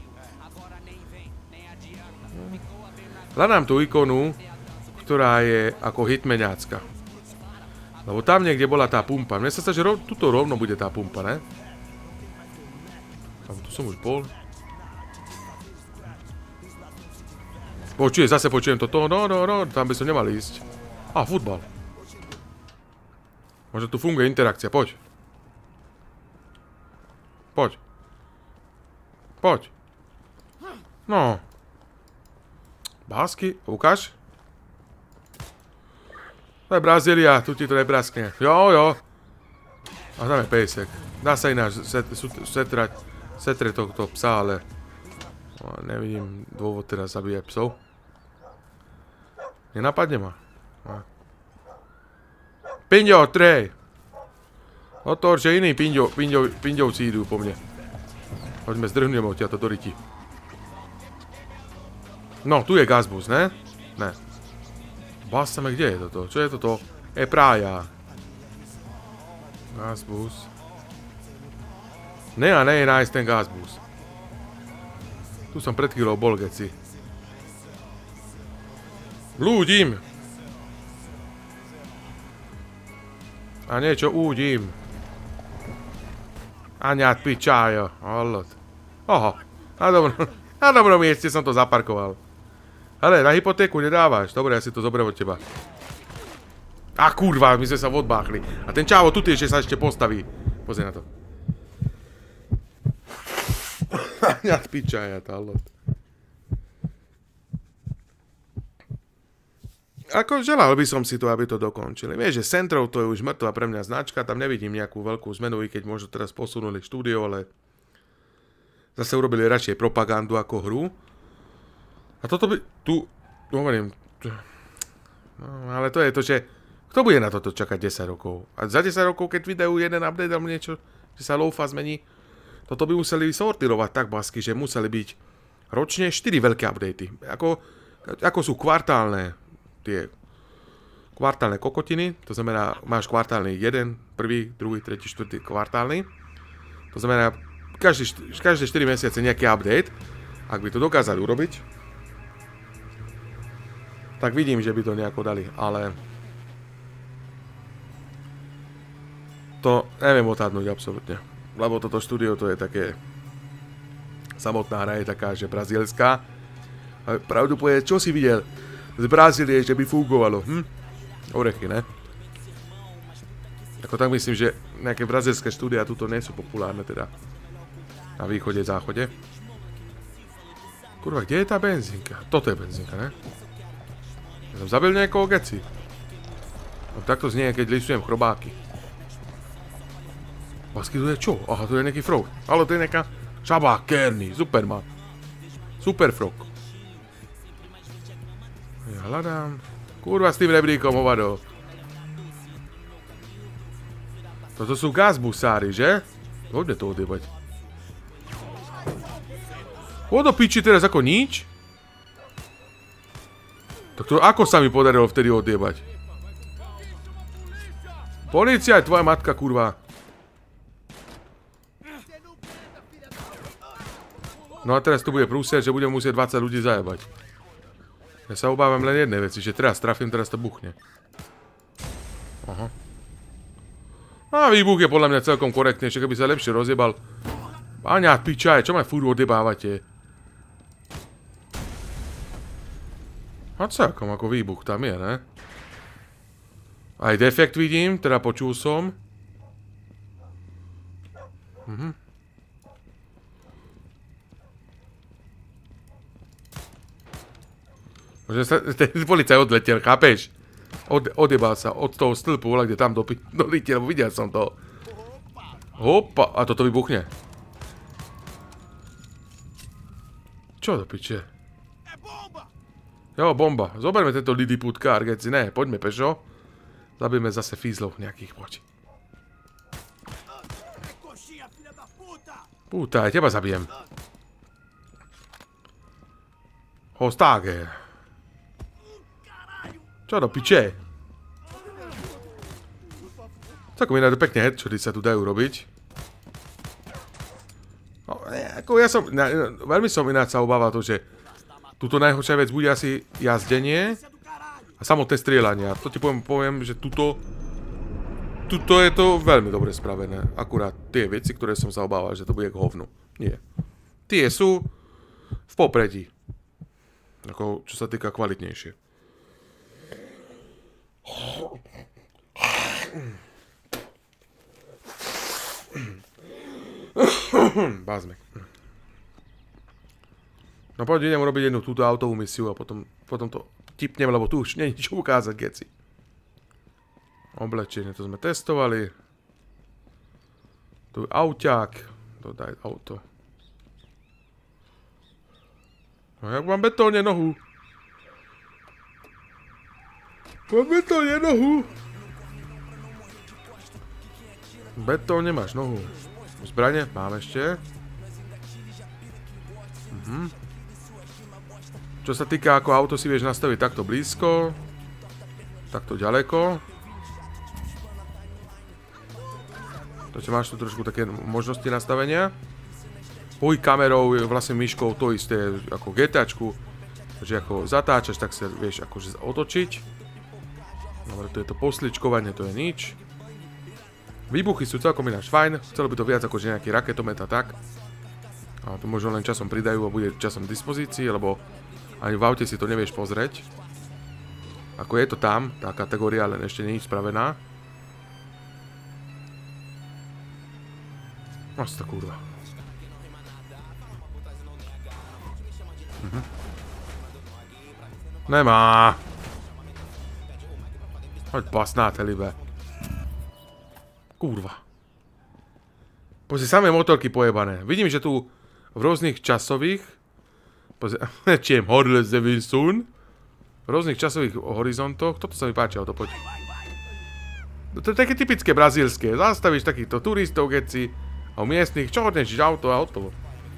Hľadám tú ikonu, ktorá je ako hitmeňácka. Lebo tam niekde bola tá pumpa. Mne sa zdá, že tuto rovno bude tá pumpa, ne? Tu som už bol. Zase počujem toto. No, tam by som nemal ísť. Futbal. Možno tu funguje interakcia, poď. Poď. No. Básky, ukáž. To je Brazília, tu ti to nepraskne. Jo. A tam je pejsek. Dá sa ináč setrať tohto psa, ale... Nevidím dôvod teraz zabíjať psov. Nenapadne ma. Pinďo, trej! Otor, že iní pinďovci idú po mne. Poďme, zdrhneme odtiaľto do ryti. No, tu je Gazbus, ne? Ne. Básame, kde je toto? Čo je toto? Prája. Gazbus. Ne je nájsť ten Gazbus. Tu som pred chvíľou bol, geci. Ľudím! A niečo údím. Aňat pičájo. Hallot. Oho. Na dobrom mieste som to zaparkoval. Ale na hypotéku nedávaš. Dobre, ja si to zoberiem od teba. Kurva, my sme sa odbáchli. A ten čávo tu tiež sa ešte postaví. Pozri na to. Aňat pičája, hallot. Ako želal by som si to, aby to dokončili. Vieš, že Centrov to je už mŕtva pre mňa značka, tam nevidím nejakú veľkú zmenu, i keď možno teraz posunuli štúdio, ale zase urobili radšej propagandu ako hru. A toto by... Tu... Hovorím... No, ale to je to, že... Kto bude na toto čakať 10 rokov? A za 10 rokov, keď vydajú jeden update alebo niečo, že sa loafa zmení, toto by museli sortirovať tak básky, že museli byť ročne 4 veľké updaty. Ako sú kvartálne tie kvartálne kokotiny, to znamená, máš kvartálny 1, prvý, druhý, tretí, štvrtý kvartálny. To znamená, každé 4 mesiace nejaký update. Ak by to dokázali urobiť, tak vidím, že by to nejako dali, ale to neviem odhadnúť absolútne. Lebo toto štúdio to je také, samotná hra je taká, že brazílska. A pravdu povedať, čo si videl z Brazílie, že by fungovalo? Orechy, ne? Ako tak myslím, že nejaké brazilské štúdia tuto nie sú populárne teda. Na východe, záchode. Kurva, kde je tá benzínka? Toto je benzínka, ne? Ja som zabil niekoho, geci. No, takto znie, keď listujem chrobáky. Basky, tu je čo? Aha, tu je nejaký frog. Ale to je nejaká šabá, Kerny, Superman. Superfrog. Ja hľadám. Kurva s tým rebríkom, hovado. Toto sú gazbusári, že? Poďme to odjebať. Poď do piči teraz ako nič? Tak to ako sa mi podarilo vtedy odjebať? Polícia je tvoja matka, kurva. No a teraz tu bude prúser, že budem musieť 20 ľudí zajebať. Ja sa obávam len jednej veci, že teraz trafím, teraz to buchne. Aha. A výbuch je podľa mňa celkom korektnejšie, keby sa lepšie rozjebal. Páňa, pičaj, čo ma furt odjebávate? A celkom ako výbuch tam je, ne? Aj defekt vidím, teda počul som. Možno sa ten policaj odletel, chápeš? Odjebal sa od toho stĺpu, kde tam dolíte, lebo videl som to. Hopa, a toto vybuchne. Čo do piče? Jo, bomba. Zoberme tento Lidiput car, geci, ne, poďme pešo. Zabijeme zase fízlov nejakých, poď. Puta, aj teba zabijem. Hostage. Čo do piče? Celkom ináč pekne headshoty sa tu dajú robiť. No, ako ja som, veľmi som ináč sa obával to, že tuto najhoršia vec bude asi jazdenie a samotné strieľanie. To ti poviem, že tuto je to veľmi dobre spravené. Akurát tie veci, ktoré som sa obával, že to bude k hovnu. Nie. Tie sú v popredí. Ako, čo sa týka kvalitnejšie. Bázmek. No poď, idem urobiť jednu túto autovú misiu a potom to tipnem, lebo tu už nie je čo ukázať, geci. Oblečenie, to sme testovali. Tu je auťák. Dodaj auto. No jak mám betónne nohu. Mám betónne nohu. Betónne máš nohu. Zbranie? Mám ešte. Čo sa týka, ako auto si vieš nastaviť takto blízko. Takto ďaleko. Takže máš tu trošku také možnosti nastavenia. Pohyb kamerou je vlastne myškou to isté ako v GTAčku. Takže ako zatáčaš, tak sa vieš akože otočiť. Dobre, to je to posličkovanie, to je nič. Výbuchy sú celkom ináč fajn. Chcelo by to viac akože nejaký raketomet a tak. A to možno len časom pridajú a bude časom k dispozícii, lebo ani v aute si to nevieš pozrieť. Ako je to tam, tá kategória, len ešte nie je spravená. Nož to kurva. Nemá. Hoď pasnáte, libe. Kurva. Pozri, samé motorky pojebané. Vidím, že tu v rôznych časových... Čiem, Horle Zevinsun. V rôznych časových horizontoch. Toto sa mi páči, auto, poď. To je také typické brazílske. Zastavíš takýchto turistov, geci. A u miestnych, čo hodneš, auto a hotovo.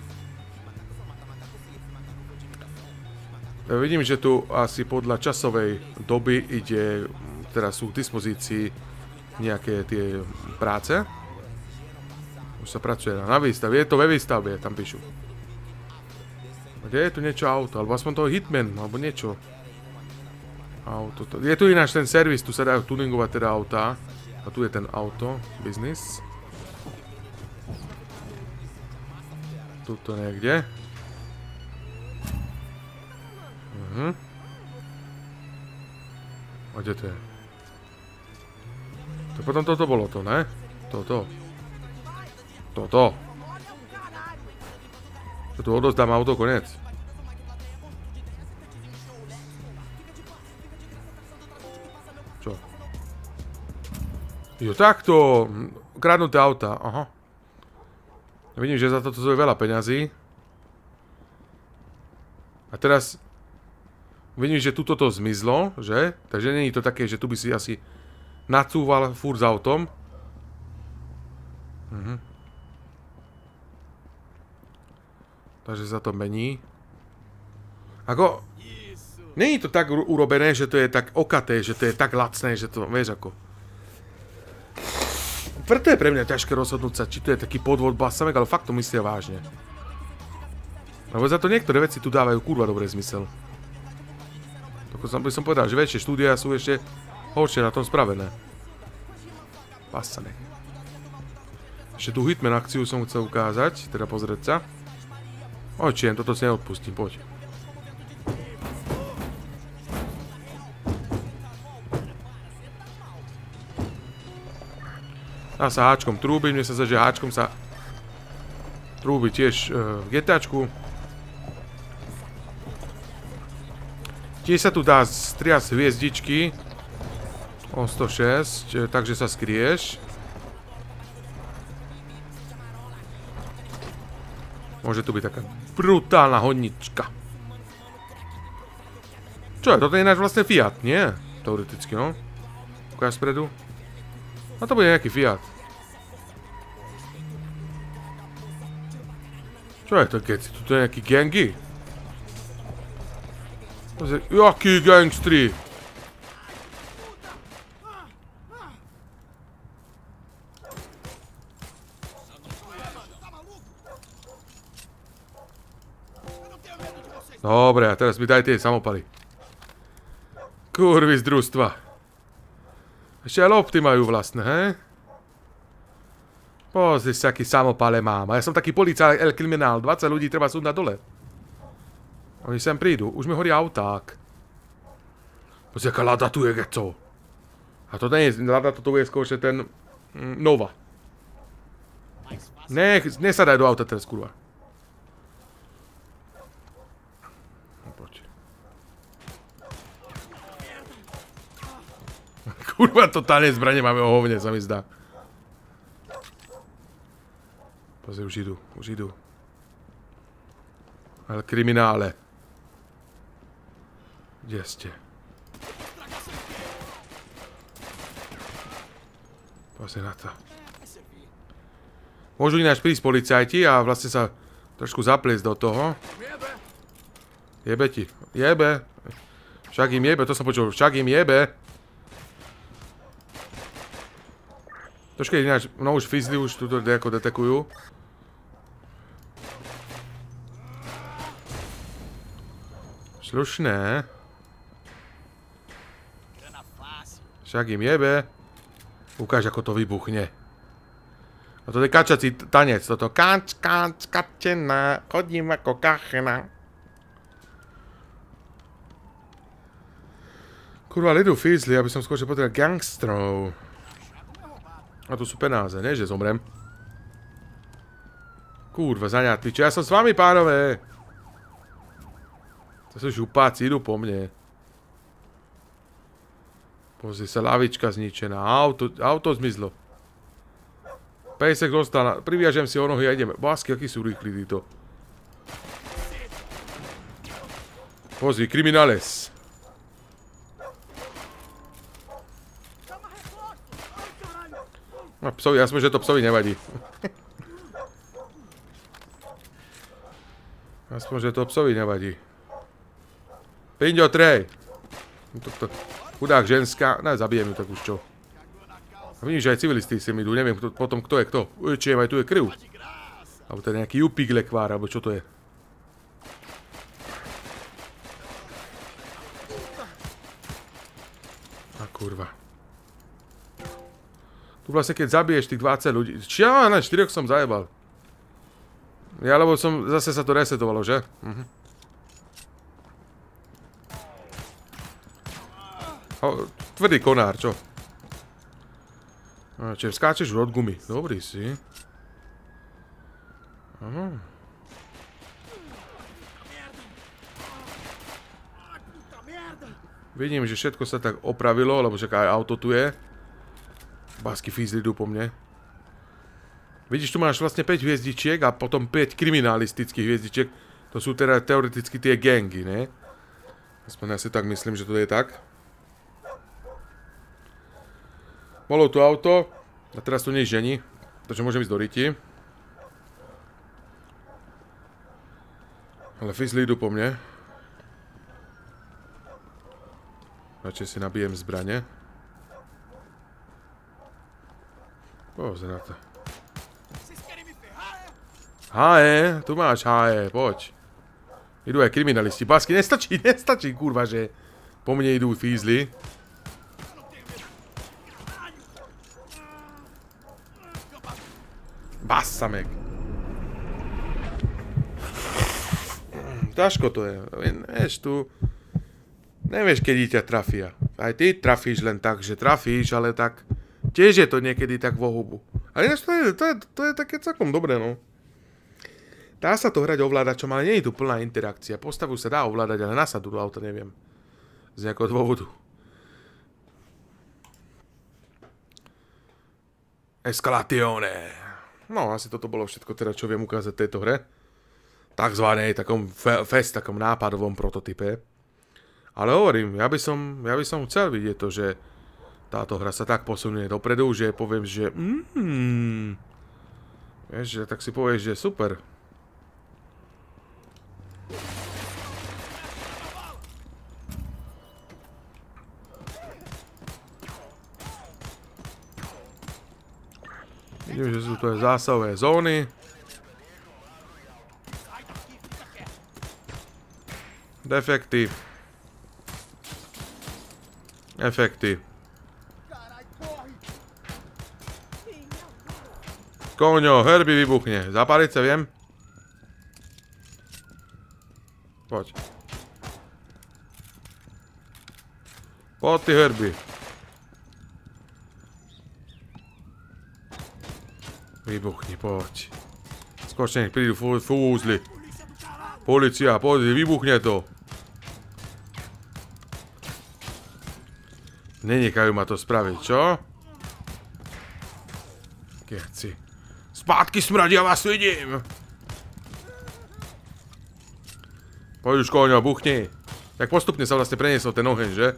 Vidím, že tu asi podľa časovej doby ide... Teraz sú k dispozícii nejaké tie práce. Už sa pracuje na výstave. Je to ve výstave, tam píšu. Kde je tu niečo auto? Alebo aspoň toho Hitman, alebo niečo. Auto. Je tu ináč ten servis, tu sa dajú tuningovať teda autá. A tu je ten auto, business. Tuto niekde. A kde to je? To potom toto bolo to, ne? Toto. Čo tu odozdám auto, konec. Čo? Jo, takto. Kradnuté auta, aha. Vidím, že za toto sú veľa peňazí. A teraz... Vidím, že tuto to zmizlo, že? Takže nie je to také, že tu by si asi nacúval furt s autom. Takže sa to mení. Ako... Nie je to tak urobené, že to je tak okaté, že to je tak lacné, že to, vieš ako... Preto je pre mňa ťažké rozhodnúť sa, či to je taký podvod basamek, ale fakt to myslia vážne. Lebo za to niektoré veci tu dávajú kurva dobrý zmysel. By som povedal, že väčšie štúdia sú ešte horšie na tom spravené. Pasané. Ešte tú Hitman akciu som chcel ukázať, teda pozrieť sa. Očiem, toto si neodpustím, poď. Dá sa háčkom trúbiť, mne sa zdá, že háčkom sa trúbi tiež v GTAčku. Tiež sa tu dá striasť hviezdičky o 106, takže sa skrieš. Môže tu byť taká brutálna hodnička. Čo je? Toto je náš vlastne Fiat, nie? Teoreticky, no. Ukáž spredu. A to bude nejaký Fiat. Čo je to, keď si? Tuto je nejaký gangy? Jaký gangstri? Dobre, a teraz mi daj tie samopaly. Kurvy z družstva. Ešte aj lopty majú vlastné, he? Pozri sa, aký samopale mám. A ja som taký policajt El Criminal. 20 ľudí treba súdať dole. Oni sem prídu. Už mi horí auták. Pozri, aká Lada tu je, geco. A to nie je Lada, toto je skôr ten Nova. Nesadaj do auta teraz, kurva. Poď. Kurva, totálne zbranie máme o hovne, sa mi zdá. Pozri, už idú. Ale kriminále. Kde ste? Pozri na to. Môžu ináč prísť policajti a vlastne sa trošku zapliesť do toho. Jebe ti. Jebe. Však im jebe, to som počul. Však im jebe. Troške ináč, no už fizli už tuto nejako detekujú. Slušné. Však im jebe. Ukáž, ako to vybuchne. A to je kačací tanec, toto. Kač, kačená, chodím ako kachena. Kurva, lidu fízli, aby som skôr potreboval gangstrov. A tu sú penáze, nie že zomrem. Kurva, zaňatý, čo ja som s vami, pánové? To sú župáci, idú po mne. Pozri sa, lavička zničená, auto zmizlo. Pejsek dostal, priviažem si o nohy a ideme. Básky, akí sú rýchli títo. Pozri, kriminales. No, psovi, aspoň, že to psovi nevadí. Aspoň, že to psovi nevadí. Pinďo, trej. Chudák ženská, ne, zabijem ju tak už čo. A vidím, že aj civilisti si mi idú, neviem potom kto je kto. Či aj tu je krv. Alebo to je nejaký upík lekvár, alebo čo to je. A kurva. Tu vlastne keď zabiješ tých 20 ľudí. Čiže na 4 som zajebal. Ja, lebo som, zase sa to resetovalo, že? Tvrdý konár, čo? Čiže skáčeš už od gumy. Dobrý si. Aha. Vidím, že všetko sa tak opravilo, lebo však aj auto tu je. Básky fízli idú po mne. Vidíš, tu máš vlastne 5 hviezdičiek a potom 5 kriminalistických hviezdičiek. To sú teda teoreticky tie gangy, ne? Aspoň ja si tak myslím, že to je tak. Bolo tu auto, a teraz tu nič žení, takže môžem ísť do riti. Ale fizli idú po mne. Radšej si nabijem zbrane. Pozri na to. HE, tu máš HE, poď. Idú aj kriminalisti. Básky, nestačí, kurva, že po mne idú fízli. Basamek. Ťažko to je. Vieš, tu... Nevieš, kedy ťa trafia. Aj ty trafíš len tak, že trafíš, ale tak... Tiež je to niekedy tak vo hubu. Ale ináč to je také celkom dobré, no. Dá sa to hrať ovládačom, ale nie je tu plná interakcia. Postavu sa dá ovládať, ale nasadu do auta neviem. Z nejakého dôvodu. Escalatione. No, asi toto bolo všetko teda, čo viem ukázať v tejto hre. Takzvanej, takom takom nápadovom prototype. Ale hovorím, ja by som chcel vidieť to, že táto hra sa tak posunie dopredu, že poviem, že vieš, že tak si povieš, že super. Vidím, že sú to zásahové zóny. Defekty. Efekty. Koňo, Herbie vybuchne. Zapáliť sa viem? Poď. Poď ty, Herbie. Vybuchni, poď. Skočne, nech prídu fúzli. Polícia, poď, vybuchne to. Nenechajú ma to spraviť, čo? Keci. Spátky smradi, ja vás vidím! Poď už, koňo, buchni. Tak postupne sa vlastne preniesol ten oheň, že?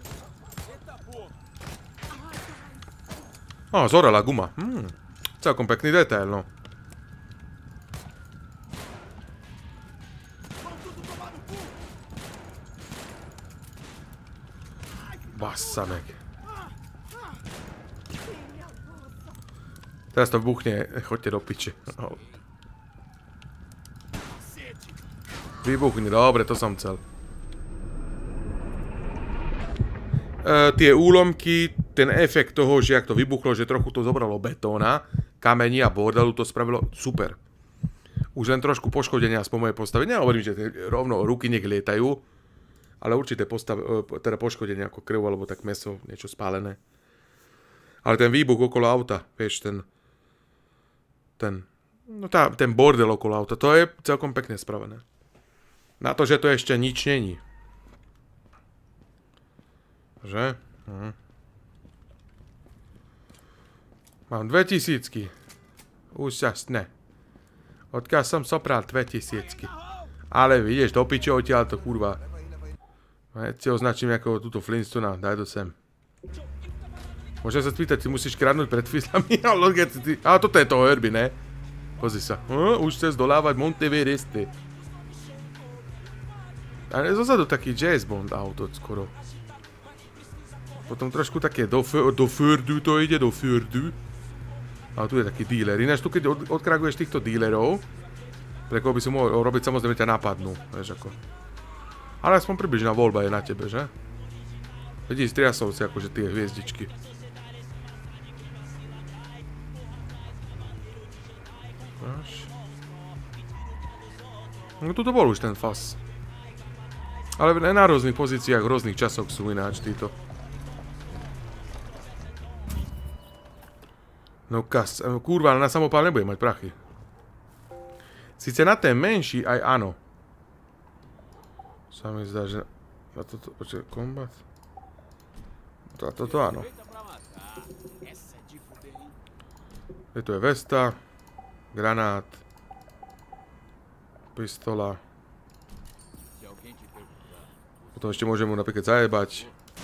Á, zorela guma. Celkom pekný detail, no. Basamek. Teraz to buchne, choďte do piče. Vybuchni, dobre, to som chcel. Tie úlomky, ten efekt toho, že jak to vybuchlo, že trochu to zobralo betóna, kamení a bordelu, to spravilo super. Už len trošku poškodenia aspoň moje postavy. Nehovorím, že rovno ruky nech lietajú, ale určité teda poškodenia ako krv alebo tak mäso, niečo spálené. Ale ten výbuch okolo auta, vieš, ten bordel okolo auta, to je celkom pekne spravené. Na to, že to ešte nič není. Že? Mám 2000-ky. Úžasné. Odkiaľ som sopral 2000-ky. Ale vidíš, do piče odtiaľ to kurva. Hneď si označím ako túto Flintstona, daj to sem. Môžem sa spýtať, ty musíš kradnúť pred chvíľami, ale toto je toho Herbie, ne? Pozri sa. Už chceš dolávať Montevereste. A zozadu taký James Bond auto skoro. Potom trošku také do Fördu to ide, do Fördu. A tu je taký dealer. Ináč tu, keď odkraguješ týchto dealerov, pre koho by si mohol robiť, samozrejme ťa napadnú. Vieš ako. Ale aspoň približná voľba je na tebe, že? Vidíš, triasol si akože tie hviezdičky. No tu to bol už ten fas. Ale na rôznych pozíciách, v rôznych časoch sú ináč títo. No kurva, ale na samopál nebude mať prachy. Sice na ten menší aj áno. Sa mi zdá, že... Na toto... Počkaj, kombat? Na toto áno. Tu je vesta. Granát. Pistola. Potom ešte môžem mu napríklad zajebať.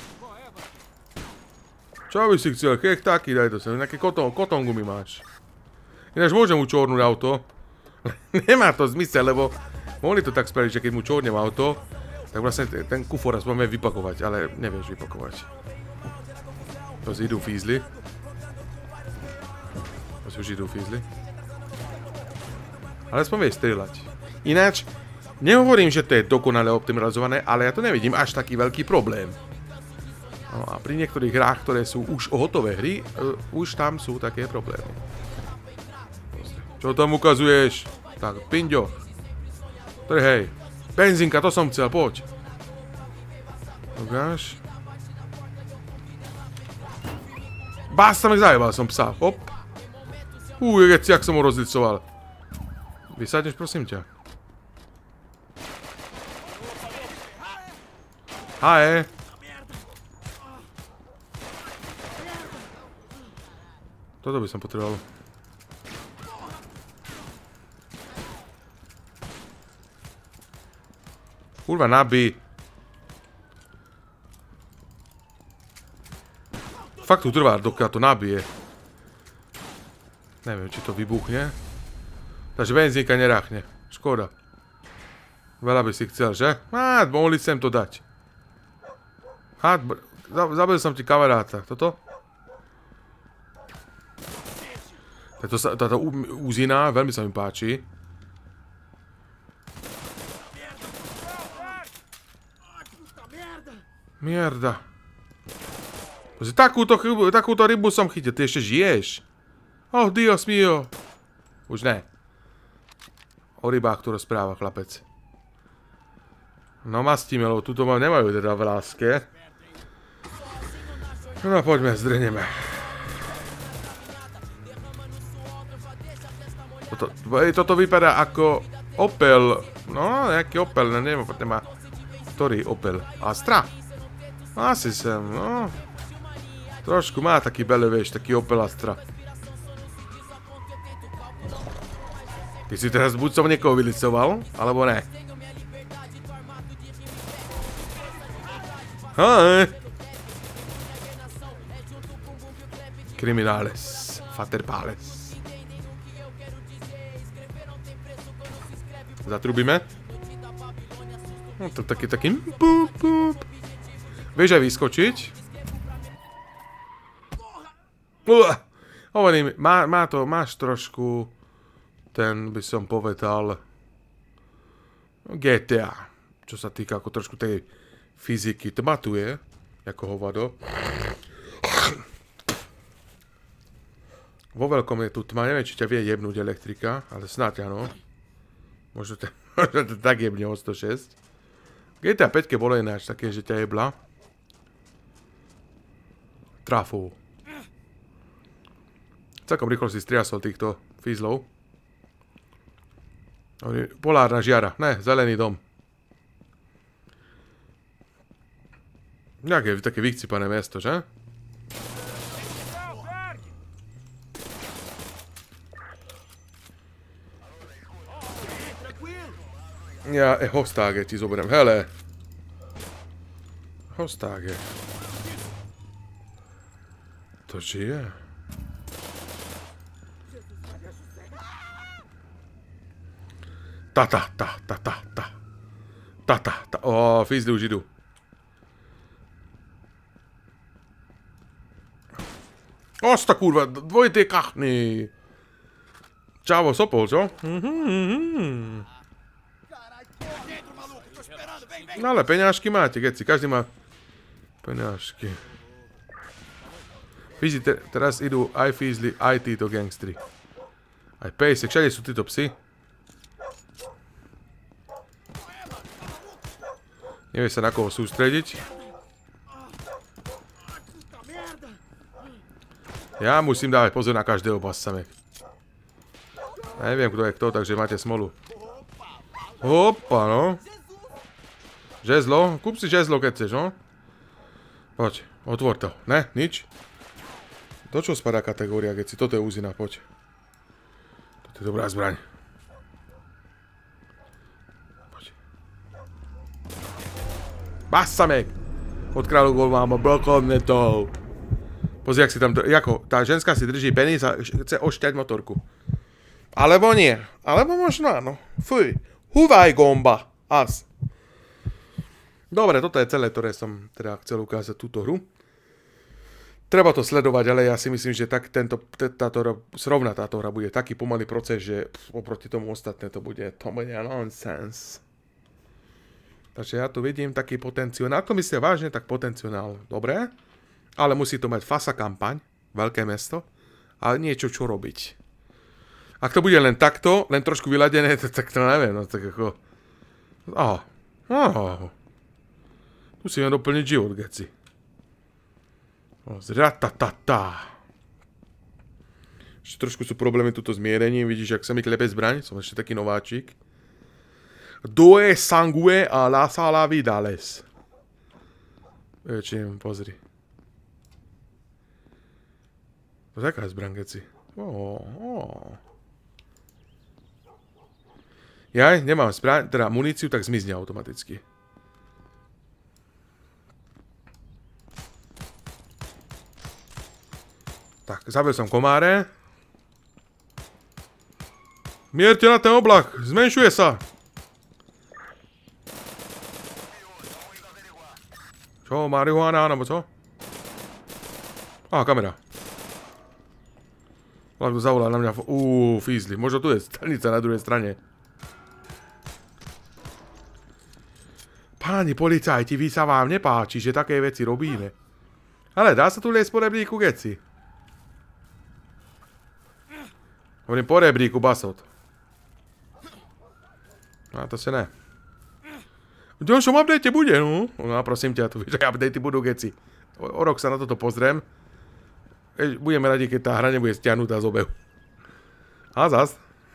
Čo by si chcel? Kech taký, daj to sem. Nejaké kotongu mi máš. Ináč môžem mu čornúť auto. Nemá to zmysel, lebo mohli to tak spraviť, že keď mu čornem auto, tak vlastne ten kufor aspoň vie vypakovať, ale nevieš vypakovať. To si idú fízli. To si už idú fízli. Ale aspoň vieš strieľať. Ináč, nehovorím, že to je dokonale optimalizované, ale ja to nevidím až taký veľký problém. No a pri niektorých hrách, ktoré sú už hotové hry, už tam sú také problémy. Čo Čo tam ukazuješ? Tak, pinďo. Hej. Benzínka, to som chcel, poď. Ukáž. Bástamek, zajebal som psa. Hop. Jak som ho rozlicoval. Vysadneš, prosím ťa. Haje. Toto by som potreboval. Kurva, nabí. Fakt tu trvá, dokiaľ to nabije. Neviem, či to vybuchne. Takže benzínka neráchne. Škoda. Veľa by si chcel, že? Mohli sem to dať. Zabil som ti kamaráta. Toto? Táto úzina, veľmi sa mi páči. Mierda. Takúto rybu som chytil. Ty ešte žiješ? Oh, Dios mio. Už ne. O rybách tu rozpráva chlapec. No mastíme, lebo tuto ma nemajú teda v láske. No poďme, zdrhneme. Toto vypadá ako Opel. No, nejaký Opel, neviem, nemá. Ktorý Opel? Astra? Asi sem, no. Trošku má taký bele, vieš, taký Opel Astra. Ty si teraz buď som niekoho vylicoval, alebo ne. Hej. Criminales. Faterpales. Zatrubíme. No to taký... Vieš aj vyskočiť? Hovorím, máš trošku... Ten by som povedal... GTA. Čo sa týka ako trošku tej fyziky. To matuje. Ako hovado. Vo veľkom je tu tma. Neviem, či ťa vie jebnúť elektrika. Ale snáď áno. Možno to tak jebne o 106. GTA 5 bolo ináč také, že ťa jebla. Trafou. Celkom rýchlo si striasol týchto fízlov. Polárna žiara. Ne, zelený dom. Nejaké také vychcipané mesto, že? Ja, hostáge ti zoberiem. Hele. Hostáge. To či je? Ta. Ó, fízli už idú. Osta kurva, dvojité kachny. Čavo, sopol, čo? No ale peňažky máte, keci, každý má peňažky. Fízli teraz idú aj fízli, aj títo gangstri. Aj pejsek, všade sú títo psi. Nevie sa na koho sústrediť. Ja musím dávať pozor na každého passamek. Neviem, kto je kto, takže máte smolu. Hopa, no. Žezlo. Kúp si žezlo, keď chceš, no. Poď, otvor to. Ne, nič. Do čo spadá kategória, keď si toto je úzina, poď. Toto je dobrá zbraň. Basamek! Od kráľu gol mám blokonnetov. Pozri, jak si tam... Jako, tá ženská si drží penis a chce ošťať motorku. Alebo nie. Alebo možno áno. Fuj. Huvaj gomba. As. Dobre, toto je celé, ktoré som teda chcel ukázať túto hru. Treba to sledovať, ale ja si myslím, že tak táto hra bude taký pomalý proces, že oproti tomu ostatné to bude nonsense. Takže ja tu vidím taký potenciál. Ak to myslia vážne, tak potenciál. Dobre. Ale musí to mať fasa kampaň, veľké mesto, ale niečo čo robiť. Ak to bude len takto, len trošku vyladené, tak to neviem, no tak ako... Musíme doplniť život, geci. Zratatata. Ešte trošku sú problémy tuto s mierením, vidíš, ak sa mi klepe zbraň, som ešte taký nováčik. Doe sangue a la sala vidales. Čím, pozri. To je taká zbraň, geci. Ja nemám teda muníciu, tak zmizne automaticky. Tak, zabil som komáre. Mierte na ten oblak, zmenšuje sa. Čo, marihuana, alebo čo? Kamera. Oblak to zavolá na mňa. Fízli, možno tu je stanica na druhej strane. Páni policajti, vy sa vám nepáči, že také veci robíme. Ale dá sa tu liesť po rebríku, geci? Hovorím po rebríku, basot. No to sa ne. V ďalšom update bude, no? No prosím ťa, tu že updatey budú, geci. O rok sa na toto pozriem. Budeme radi, keď tá hra nebude stiahnutá z obehu. A zas.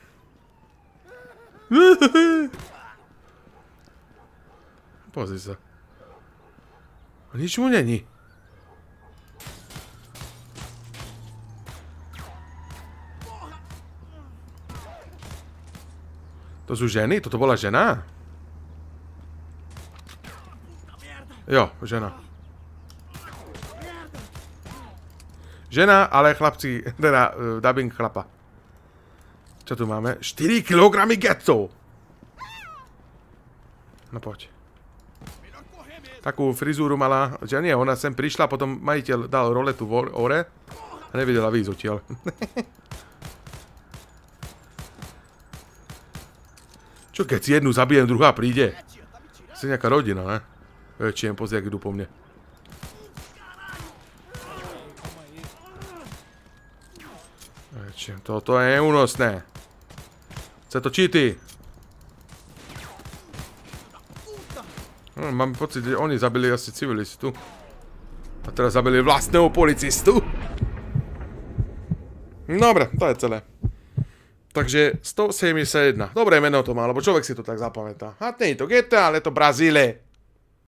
Pozri sa. Nič mu není. To sú ženy? Toto bola žena? Jo, žena. Žena, ale chlapci, teda dubbing chlapa. Čo tu máme? 4 kg gecov! No poď. Takú frizúru mala, že nie, ona sem prišla, potom majiteľ dal roletu hore a nevedela výjsť odtiaľ. Čo keď si jednu zabijem, druhá príde? Si nejaká rodina, ne? Čiem, pozri, jak idú po mne. Čiem, toto je neúnosné. Chce to cheaty. Mám pocit, že oni zabili asi civilistu. A teraz zabili vlastného policistu. Dobre, to je celé. Takže 171. Dobré meno to má, lebo človek si to tak zapamätá. A nie je to GTA, ale je to Brazília.